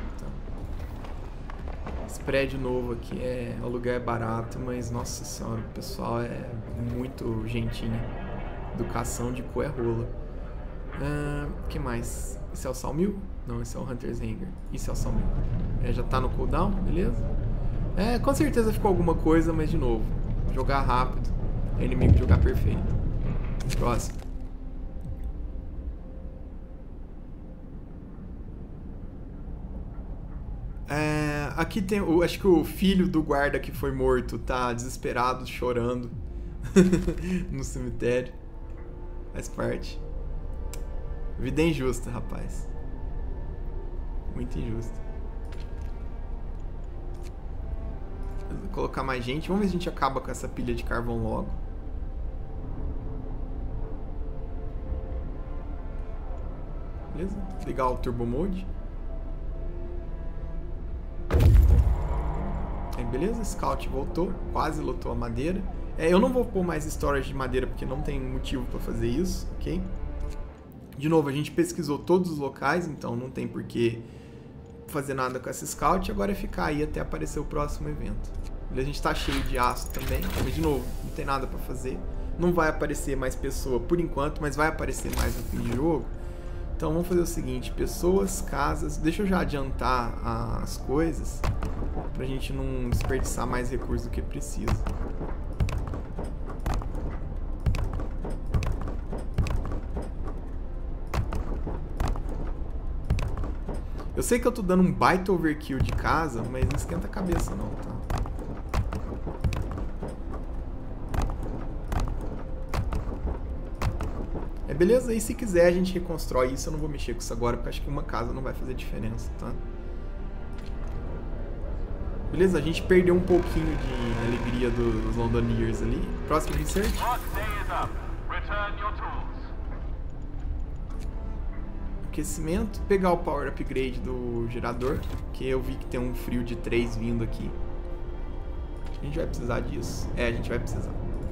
Tá. Esse prédio novo aqui é... O aluguel é barato, mas, nossa senhora, o pessoal é muito gentinho. Educação de cu é rola. O uh, que mais? Esse é o Sawmill? Não, esse é o Hunter's Hangar. Isso é o Sawmill. É, já tá no cooldown, beleza? É, com certeza ficou alguma coisa, mas de novo, jogar rápido é inimigo de jogar perfeito. Próximo. É, aqui tem, o, acho que o filho do guarda que foi morto tá desesperado, chorando no cemitério. Faz parte. Vida é injusta, rapaz. Muito injusta. Vou colocar mais gente. Vamos ver se a gente acaba com essa pilha de carvão logo. Beleza? Ligar o Turbo Mode. Aí, beleza? Scout voltou. Quase lotou a madeira. É, eu não vou pôr mais storage de madeira porque não tem motivo para fazer isso, ok? De novo, a gente pesquisou todos os locais, então não tem por que fazer nada com essa scout. Agora é ficar aí até aparecer o próximo evento. A gente tá cheio de aço também, mas de novo, não tem nada pra fazer. Não vai aparecer mais pessoa por enquanto, mas vai aparecer mais no fim de jogo. Então vamos fazer o seguinte, pessoas, casas... Deixa eu já adiantar as coisas pra gente não desperdiçar mais recursos do que precisa. Eu sei que eu tô dando um baita overkill de casa, mas não esquenta a cabeça não, tá? É beleza, e se quiser a gente reconstrói isso, eu não vou mexer com isso agora, porque acho que uma casa não vai fazer diferença, tá? Beleza, a gente perdeu um pouquinho de alegria dos Londoners ali. Próximo research. Aquecimento, pegar o power upgrade do gerador, que eu vi que tem um frio de três vindo aqui. A gente vai precisar disso. É, a gente vai precisar.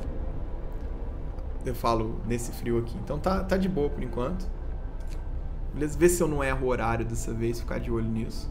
Eu falo nesse frio aqui. Então tá, tá de boa por enquanto. Beleza? Vê se eu não erro o horário dessa vez, ficar de olho nisso.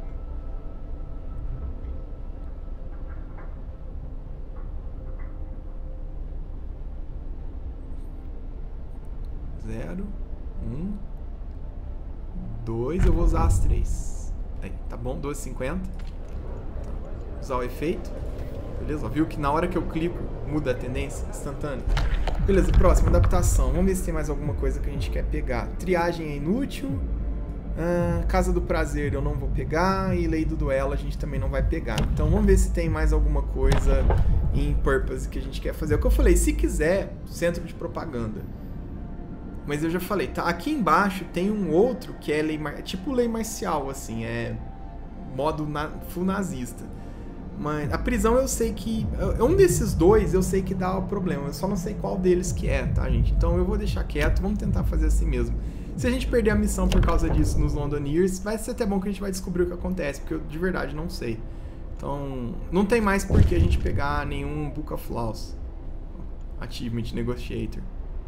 Zero. Um. Dois, eu vou usar as três. Aí, tá bom? doze e cinquenta. Usar o efeito. Beleza? Viu que na hora que eu clico, muda a tendência instantânea. Beleza, próximo, adaptação. Vamos ver se tem mais alguma coisa que a gente quer pegar. Triagem é inútil. Ah, Casa do Prazer eu não vou pegar. E Lei do Duelo a gente também não vai pegar. Então vamos ver se tem mais alguma coisa em Purpose que a gente quer fazer. É o que eu falei, se quiser, centro de propaganda. Mas eu já falei, tá? Aqui embaixo tem um outro que é lei, é tipo lei marcial, assim, é modo na, full nazista. Mas a prisão eu sei que... Um desses dois eu sei que dá o problema. Eu só não sei qual deles que é, tá, gente? Então eu vou deixar quieto. Vamos tentar fazer assim mesmo. Se a gente perder a missão por causa disso nos Londoners, vai ser até bom que a gente vai descobrir o que acontece. Porque eu de verdade não sei. Então não tem mais por que a gente pegar nenhum Book of Laws. Achievement Negotiator.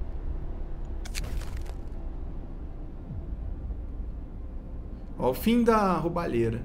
Ó, o fim da roubalheira.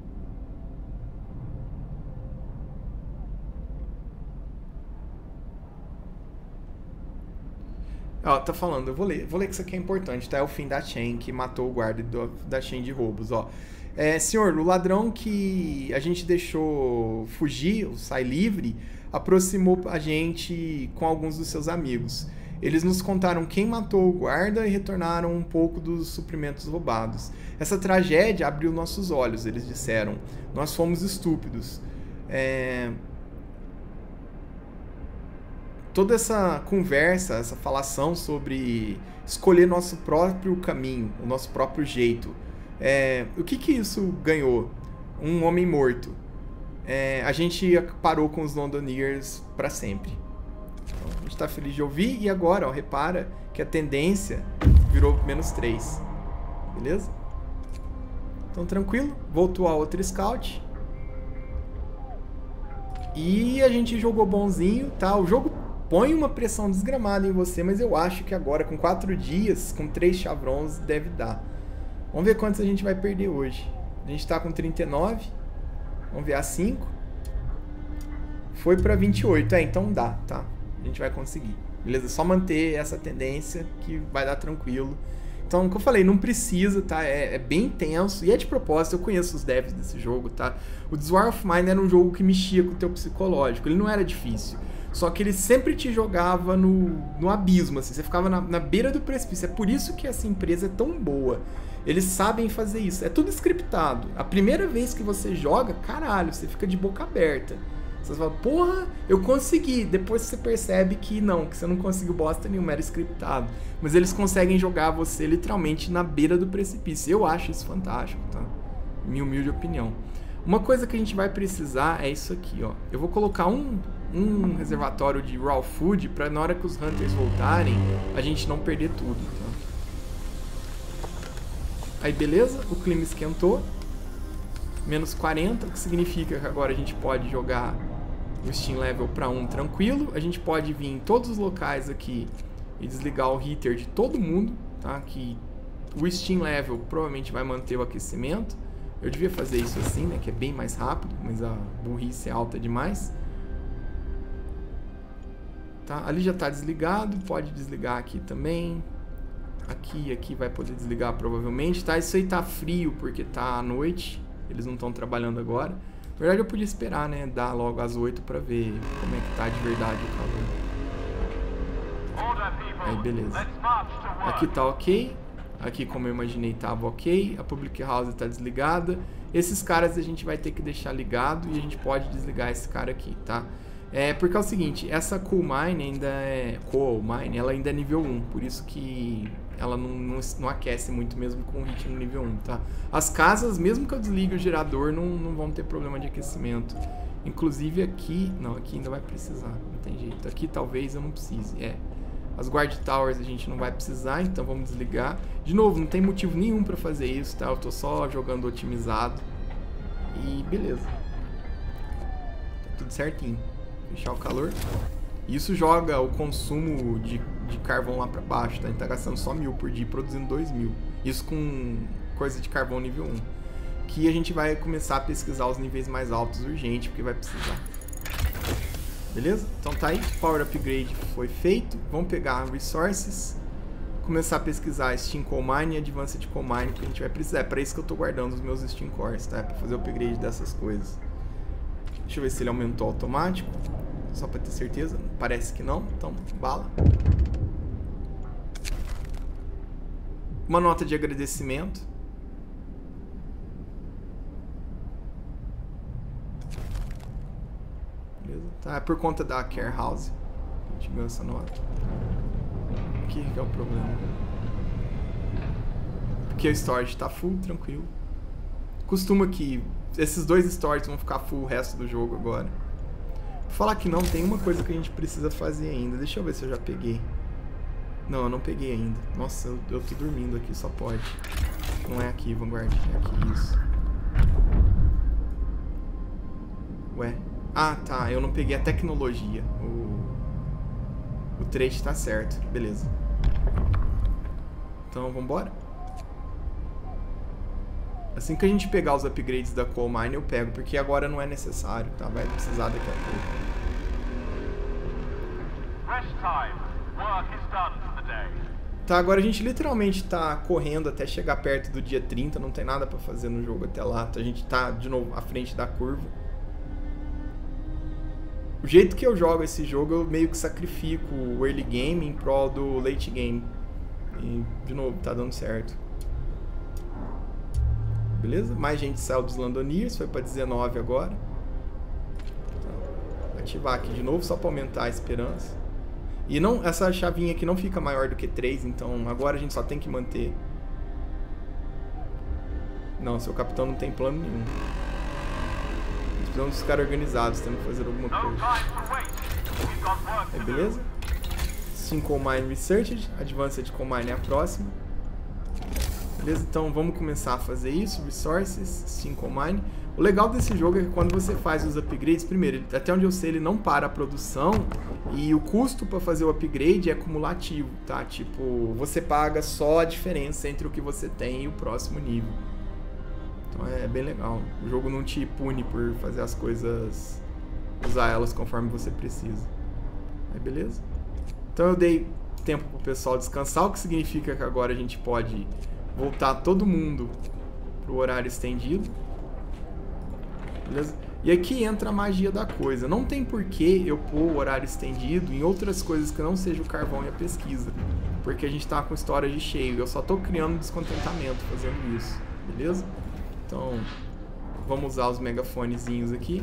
Ó, tá falando, eu vou ler, vou ler que isso aqui é importante, tá? É o fim da chain, que matou o guarda do, da chain de roubos, ó. É, senhor, o ladrão que a gente deixou fugir, ou sai livre, aproximou a gente com alguns dos seus amigos. Eles nos contaram quem matou o guarda e retornaram um pouco dos suprimentos roubados. Essa tragédia abriu nossos olhos, eles disseram. Nós fomos estúpidos. É... Toda essa conversa, essa falação sobre escolher nosso próprio caminho, o nosso próprio jeito. É... O que que isso ganhou? Um homem morto. É... A gente parou com os Londoners para sempre. Então, a gente está feliz de ouvir. E agora, ó, repara que a tendência virou menos três. Beleza? Então, tranquilo. Voltou a outra scout. E a gente jogou bonzinho, tá? O jogo põe uma pressão desgramada em você, mas eu acho que agora, com quatro dias, com três chavrons, deve dar. Vamos ver quantos a gente vai perder hoje. A gente tá com trinta e nove. Vamos ver a cinco. Foi pra vinte e oito. É, então dá, tá? A gente vai conseguir. Beleza? Só manter essa tendência que vai dar tranquilo. Então, como eu falei, não precisa, tá? É, é bem tenso. E é de propósito, eu conheço os devs desse jogo, tá? O This War of Mine era um jogo que mexia com o teu psicológico. Ele não era difícil. Só que ele sempre te jogava no, no abismo, assim. Você ficava na, na beira do precipício. É por isso que essa empresa é tão boa. Eles sabem fazer isso. É tudo scriptado. A primeira vez que você joga, caralho, você fica de boca aberta. Você fala, porra, eu consegui. Depois você percebe que não, que você não conseguiu bosta nenhuma, era scriptado. Mas eles conseguem jogar você literalmente na beira do precipício. Eu acho isso fantástico, tá? Minha humilde opinião. Uma coisa que a gente vai precisar é isso aqui, ó. Eu vou colocar um, um reservatório de raw food pra na hora que os hunters voltarem, a gente não perder tudo, tá? Aí beleza, o clima esquentou. Menos quarenta, o que significa que agora a gente pode jogar o Steam Level para um tranquilo. A gente pode vir em todos os locais aqui e desligar o heater de todo mundo, tá? Que o Steam Level provavelmente vai manter o aquecimento. Eu devia fazer isso assim, né? Que é bem mais rápido, mas a burrice é alta demais. Tá? Ali já está desligado, pode desligar aqui também. Aqui, aqui vai poder desligar provavelmente, tá? Isso aí tá frio porque tá à noite. Eles não estão trabalhando agora. Na verdade, eu podia esperar, né? Dar logo às oito pra ver como é que tá de verdade o calor. Aí, beleza. Aqui tá ok. Aqui, como eu imaginei, tava ok. A Public House tá desligada. Esses caras a gente vai ter que deixar ligado e a gente pode desligar esse cara aqui, tá? É, porque é o seguinte, essa Coal Mine ainda é... Coal Mine, ela ainda é nível um. Por isso que... ela não, não, não aquece muito mesmo com o hit no nível um, tá? As casas, mesmo que eu desligue o gerador, não, não vão ter problema de aquecimento. Inclusive aqui... Não, aqui ainda vai precisar, não tem jeito. Aqui talvez eu não precise, é. As Guard Towers a gente não vai precisar, então vamos desligar. De novo, não tem motivo nenhum pra fazer isso, tá? Eu tô só jogando otimizado. E beleza. Tá tudo certinho. Fechar o calor. Isso joga o consumo de, de carvão lá pra baixo, tá? A gente tá gastando só mil por dia, produzindo dois mil. Isso com coisa de carvão nível um. Que a gente vai começar a pesquisar os níveis mais altos urgente, porque vai precisar. Beleza? Então tá aí, Power Upgrade foi feito. Vamos pegar Resources, começar a pesquisar Steam Coal Mine e Advanced Coal Mine, que a gente vai precisar. É pra isso que eu tô guardando os meus Steam Cores, tá? Pra fazer o upgrade dessas coisas. Deixa eu ver se ele aumentou automático. Só pra ter certeza, parece que não, então bala. Uma nota de agradecimento. Beleza? Tá, é por conta da Care House. A gente ganhou essa nota. O que é o problema? Porque o storage tá full, tranquilo. Costuma que esses dois stories vão ficar full o resto do jogo agora. Vou falar que não, tem uma coisa que a gente precisa fazer ainda. Deixa eu ver se eu já peguei. Não, eu não peguei ainda. Nossa, eu, eu tô dormindo aqui, só pode. Não é aqui, Vanguard, é aqui, isso. Ué. Ah, tá, eu não peguei a tecnologia. O, o trade tá certo, beleza. Então, vambora. Assim que a gente pegar os upgrades da Coal Mine, eu pego, porque agora não é necessário, tá? Vai precisar daqui a pouco. Rest time. Work is done for the day. Tá, agora a gente literalmente tá correndo até chegar perto do dia trinta, não tem nada pra fazer no jogo até lá. A gente tá, de novo, à frente da curva. O jeito que eu jogo esse jogo, eu meio que sacrifico o early game em prol do late game. E, de novo, tá dando certo. Beleza? Mais gente saiu dos Landoniers, foi pra dezenove agora. Então, ativar aqui de novo, só pra aumentar a esperança. E não, essa chavinha aqui não fica maior do que três, então agora a gente só tem que manter. Não, seu capitão não tem plano nenhum. Precisamos ficar organizados, temos que fazer alguma coisa. É, beleza? Sim, Coal Mine Researched, Advanced Coal Mine é a próxima. Beleza? Então vamos começar a fazer isso. Resources, Sim, Coal Mine. O legal desse jogo é que quando você faz os upgrades, primeiro, até onde eu sei, ele não para a produção e o custo para fazer o upgrade é cumulativo, tá? Tipo, você paga só a diferença entre o que você tem e o próximo nível. Então é bem legal. O jogo não te pune por fazer as coisas, usar elas conforme você precisa. Aí, beleza? Então eu dei tempo pro pessoal descansar, o que significa que agora a gente pode voltar todo mundo pro horário estendido. Beleza? E aqui entra a magia da coisa. Não tem porquê eu pôr o horário estendido em outras coisas que não seja o carvão e a pesquisa. Porque a gente tá com storage cheio. Eu só tô criando descontentamento fazendo isso. Beleza? Então, vamos usar os megafonezinhos aqui.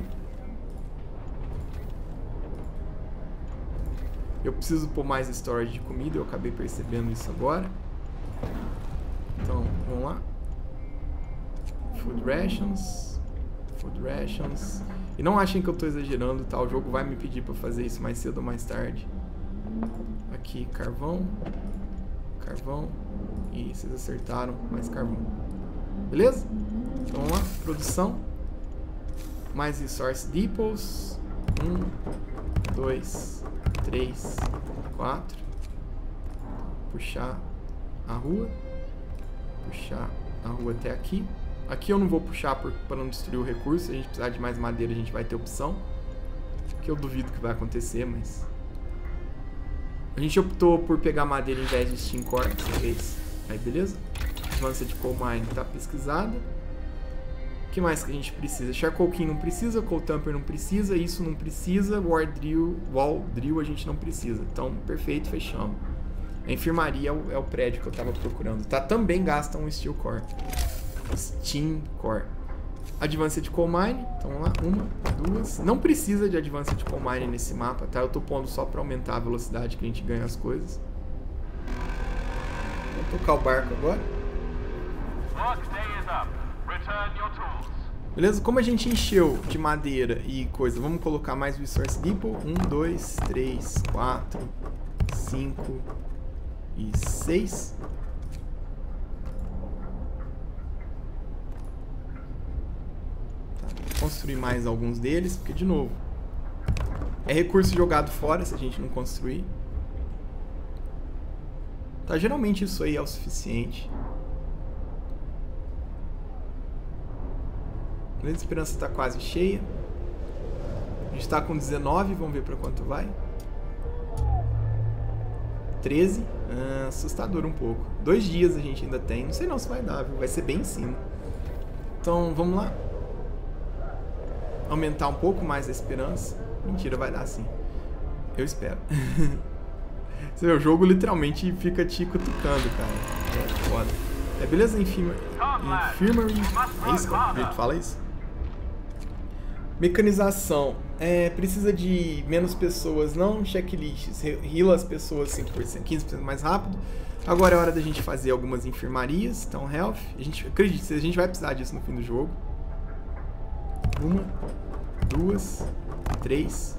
Eu preciso pôr mais storage de comida. Eu acabei percebendo isso agora. Então, vamos lá. Food rations. Food rations. E não achem que eu tô exagerando, tá? O jogo vai me pedir pra fazer isso mais cedo ou mais tarde. Aqui, carvão. Carvão. E vocês acertaram, mais carvão. Beleza? Então vamos lá. Produção. Mais resource depots. Um, dois, três, quatro. Puxar a rua. Puxar a rua até aqui. Aqui eu não vou puxar para não destruir o recurso. Se a gente precisar de mais madeira, a gente vai ter opção. Que eu duvido que vai acontecer, mas... A gente optou por pegar madeira em vez de Steam Core dessa vez. Aí, beleza? Advanced Coal Mine tá pesquisada. O que mais que a gente precisa? Charcoal King não precisa, Coal Tamper não precisa, isso não precisa, War Drill, Wall Drill a gente não precisa. Então, perfeito, fechamos. A enfermaria é o, é o prédio que eu tava procurando. Tá? Também gasta um Steel Core. Steam Core. Advanced Coal Mine. Então vamos lá. Uma, duas. Não precisa de Advanced Coal Mine nesse mapa, tá? Eu tô pondo só pra aumentar a velocidade que a gente ganha as coisas. Vou tocar o barco agora. Beleza? Como a gente encheu de madeira e coisa, vamos colocar mais Resource Depot. Um, dois, três, quatro, cinco e seis. Construir mais alguns deles, porque de novo é recurso jogado fora se a gente não construir. Tá, geralmente isso aí é o suficiente. A esperança tá quase cheia. A gente tá com dezenove, vamos ver pra quanto vai. treze, ah, assustador um pouco. Dois dias a gente ainda tem, não sei não se vai dar, viu? Vai ser bem em cima. Então vamos lá. Aumentar um pouco mais a esperança. Mentira, vai dar sim. Eu espero. Você vê, o jogo literalmente fica te cutucando, cara. É foda. É, beleza? Infirmary. Infirmary. É isso, cara? O jeito fala isso? Mecanização. É, precisa de menos pessoas, não checklists. Heala as pessoas cinco por cento, quinze por cento mais rápido. Agora é hora da gente fazer algumas enfermarias. Então, health. A gente, acredite, a gente vai precisar disso no fim do jogo. Uma, duas, três,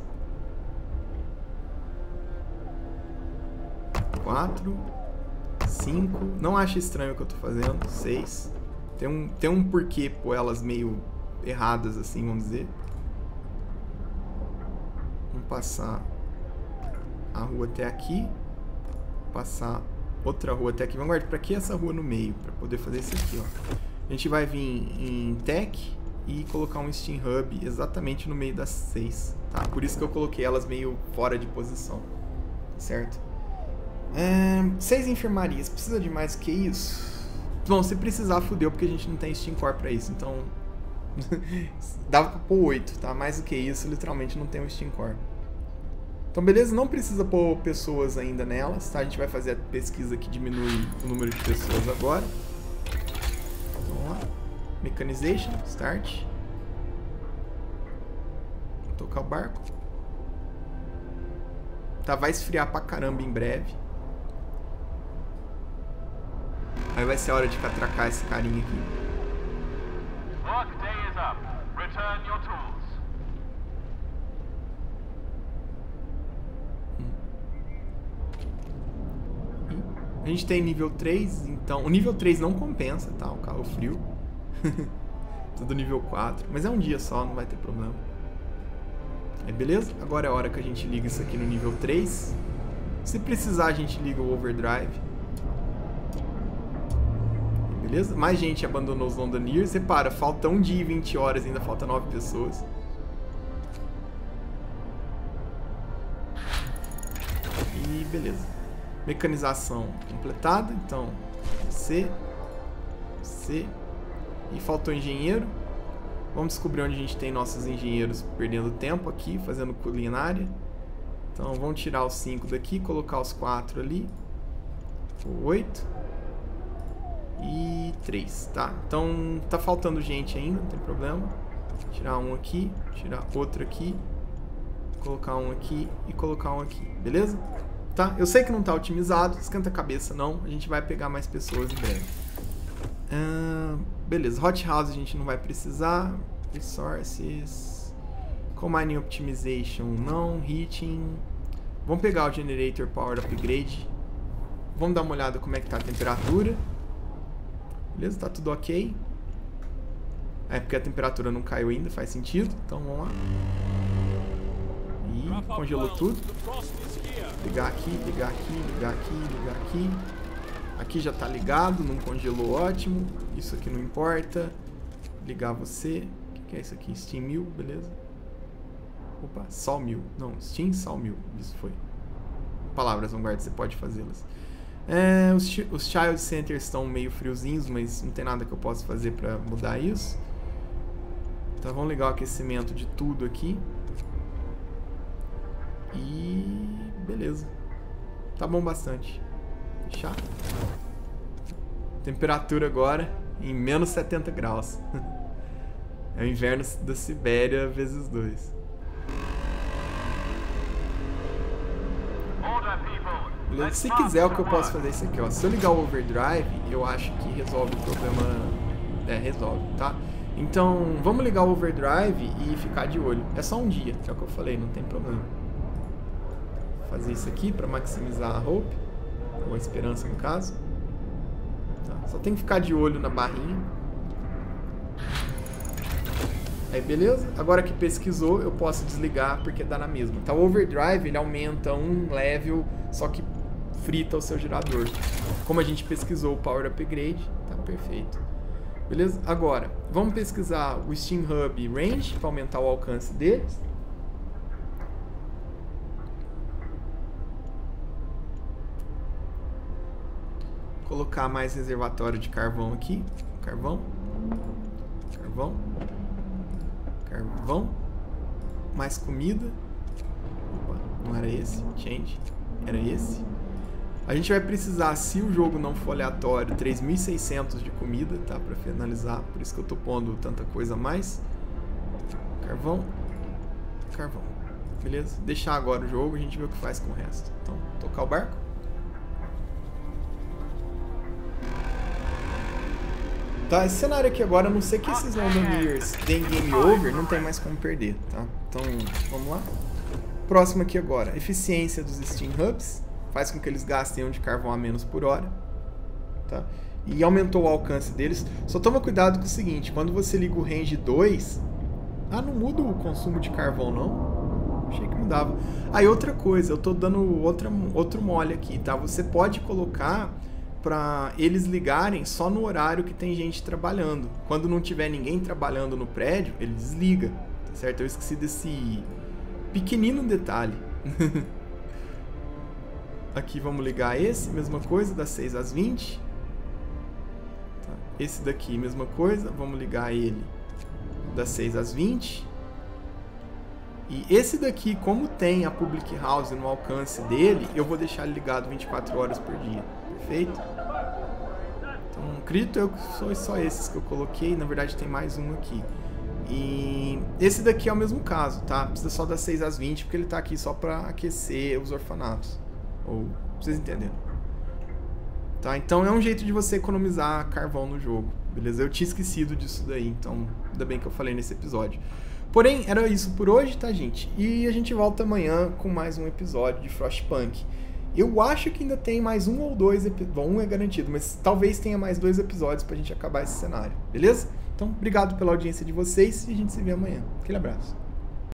quatro, cinco. Não acho estranho o que eu tô fazendo. Seis. Tem um, tem um porquê pôr elas meio erradas, assim, vamos dizer. Vamos passar a rua até aqui. Passar outra rua até aqui. Vamos guardar pra que essa rua no meio? Pra poder fazer isso aqui, ó. A gente vai vir em Tech e colocar um Steam Hub exatamente no meio das seis, tá? Por isso que eu coloquei elas meio fora de posição, certo? É, seis enfermarias. Precisa de mais que isso? Bom, se precisar, fudeu, porque a gente não tem Steam Core pra isso, então... dava pra pôr oito, tá? Mais do que isso, literalmente não tem um Steam Core. Então, beleza? Não precisa pôr pessoas ainda nelas, tá? A gente vai fazer a pesquisa que diminui o número de pessoas agora. Vamos lá. Mechanization, start. Vou tocar o barco. Tá, vai esfriar pra caramba em breve. Aí vai ser a hora de catracar esse carinha aqui. Workday is up. Return your tools. A gente tem nível três, então... O nível três não compensa, tá? O carro frio. Tudo nível quatro. Mas é um dia só, não vai ter problema. Aí, beleza? Agora é a hora que a gente liga isso aqui no nível três. Se precisar, a gente liga o overdrive. Aí, beleza? Mais gente abandonou os Londoners. Repara, falta um dia e vinte horas, ainda falta nove pessoas. E beleza. Mecanização completada, então C, C, e faltou engenheiro. Vamos descobrir onde a gente tem nossos engenheiros perdendo tempo aqui, fazendo culinária. Então vamos tirar os cinco daqui, colocar os quatro ali, o oito e três, tá? Então tá faltando gente ainda, não tem problema. Tirar um aqui, tirar outro aqui, colocar um aqui e colocar um aqui, beleza? Tá? Eu sei que não tá otimizado, esquenta a cabeça não, a gente vai pegar mais pessoas em breve. Uh, beleza, Hot House a gente não vai precisar. Resources, Combining Optimization não, Heating. Vamos pegar o Generator Power Upgrade. Vamos dar uma olhada como é que tá a temperatura. Beleza, tá tudo ok. É porque a temperatura não caiu ainda, faz sentido, então vamos lá. E congelou tudo. Ligar aqui, ligar aqui, ligar aqui, ligar aqui. Aqui já tá ligado, não congelou, ótimo. Isso aqui não importa. Ligar você. O que, que é isso aqui? Steam mil, beleza. Opa, Sol mil. Não, Steam Sol mil. Isso foi. Palavras, Vanguard, você pode fazê-las. É, os, os Child Centers estão meio friozinhos, mas não tem nada que eu possa fazer pra mudar isso. Então vamos ligar o aquecimento de tudo aqui. E... beleza. Tá bom bastante. Fechar. Temperatura agora em menos setenta graus. É o inverno da Sibéria vezes dois. Beleza? Se quiser, o que eu posso fazer é isso aqui, ó. Se eu ligar o overdrive, eu acho que resolve o problema. É, resolve, tá? Então, vamos ligar o overdrive e ficar de olho. É só um dia, que é o que eu falei, não tem problema. Fazer isso aqui para maximizar a Hope, ou a esperança no caso. Tá? Só tem que ficar de olho na barrinha. Aí beleza, agora que pesquisou eu posso desligar porque dá na mesma. Tá? O overdrive ele aumenta um level, só que frita o seu gerador. Como a gente pesquisou o Power Upgrade, tá perfeito. Beleza? Agora, vamos pesquisar o Steam Hub Range para aumentar o alcance deles. Colocar mais reservatório de carvão aqui. Carvão. Carvão. Carvão. Mais comida. Opa, não era esse. Change. Era esse. A gente vai precisar, se o jogo não for aleatório, três mil e seiscentos de comida, tá? Pra finalizar. Por isso que eu tô pondo tanta coisa a mais. Carvão. Carvão. Beleza? Deixar agora o jogo, a gente vê o que faz com o resto. Então, tocar o barco. Tá, esse cenário aqui agora, a não ser que esses London Years deem game over, não tem mais como perder, tá? Então, vamos lá. Próximo aqui agora, eficiência dos Steam Hubs, faz com que eles gastem um de carvão a menos por hora, tá? E aumentou o alcance deles. Só toma cuidado com o seguinte, quando você liga o range dois, ah, não muda o consumo de carvão não? Achei que mudava. Aí outra coisa, eu tô dando outra, outro mole aqui, tá? Você pode colocar para eles ligarem só no horário que tem gente trabalhando. Quando não tiver ninguém trabalhando no prédio, ele desliga, tá certo? Eu esqueci desse pequenino detalhe. Aqui vamos ligar esse, mesma coisa, das seis às vinte. Tá. Esse daqui, mesma coisa, vamos ligar ele das seis às vinte. E esse daqui, como tem a Public House no alcance dele, eu vou deixar ele ligado vinte e quatro horas por dia. Perfeito? Então, acredito eu que são só esses que eu coloquei. Na verdade, tem mais um aqui. E esse daqui é o mesmo caso, tá? Precisa só das seis às vinte, porque ele tá aqui só para aquecer os orfanatos. Ou, vocês entenderam? Tá? Então, é um jeito de você economizar carvão no jogo. Beleza? Eu tinha esquecido disso daí, então ainda bem que eu falei nesse episódio. Porém, era isso por hoje, tá, gente? E a gente volta amanhã com mais um episódio de Frostpunk. Eu acho que ainda tem mais um ou dois episódios. Bom, um é garantido, mas talvez tenha mais dois episódios pra gente acabar esse cenário, beleza? Então, obrigado pela audiência de vocês e a gente se vê amanhã. Aquele abraço.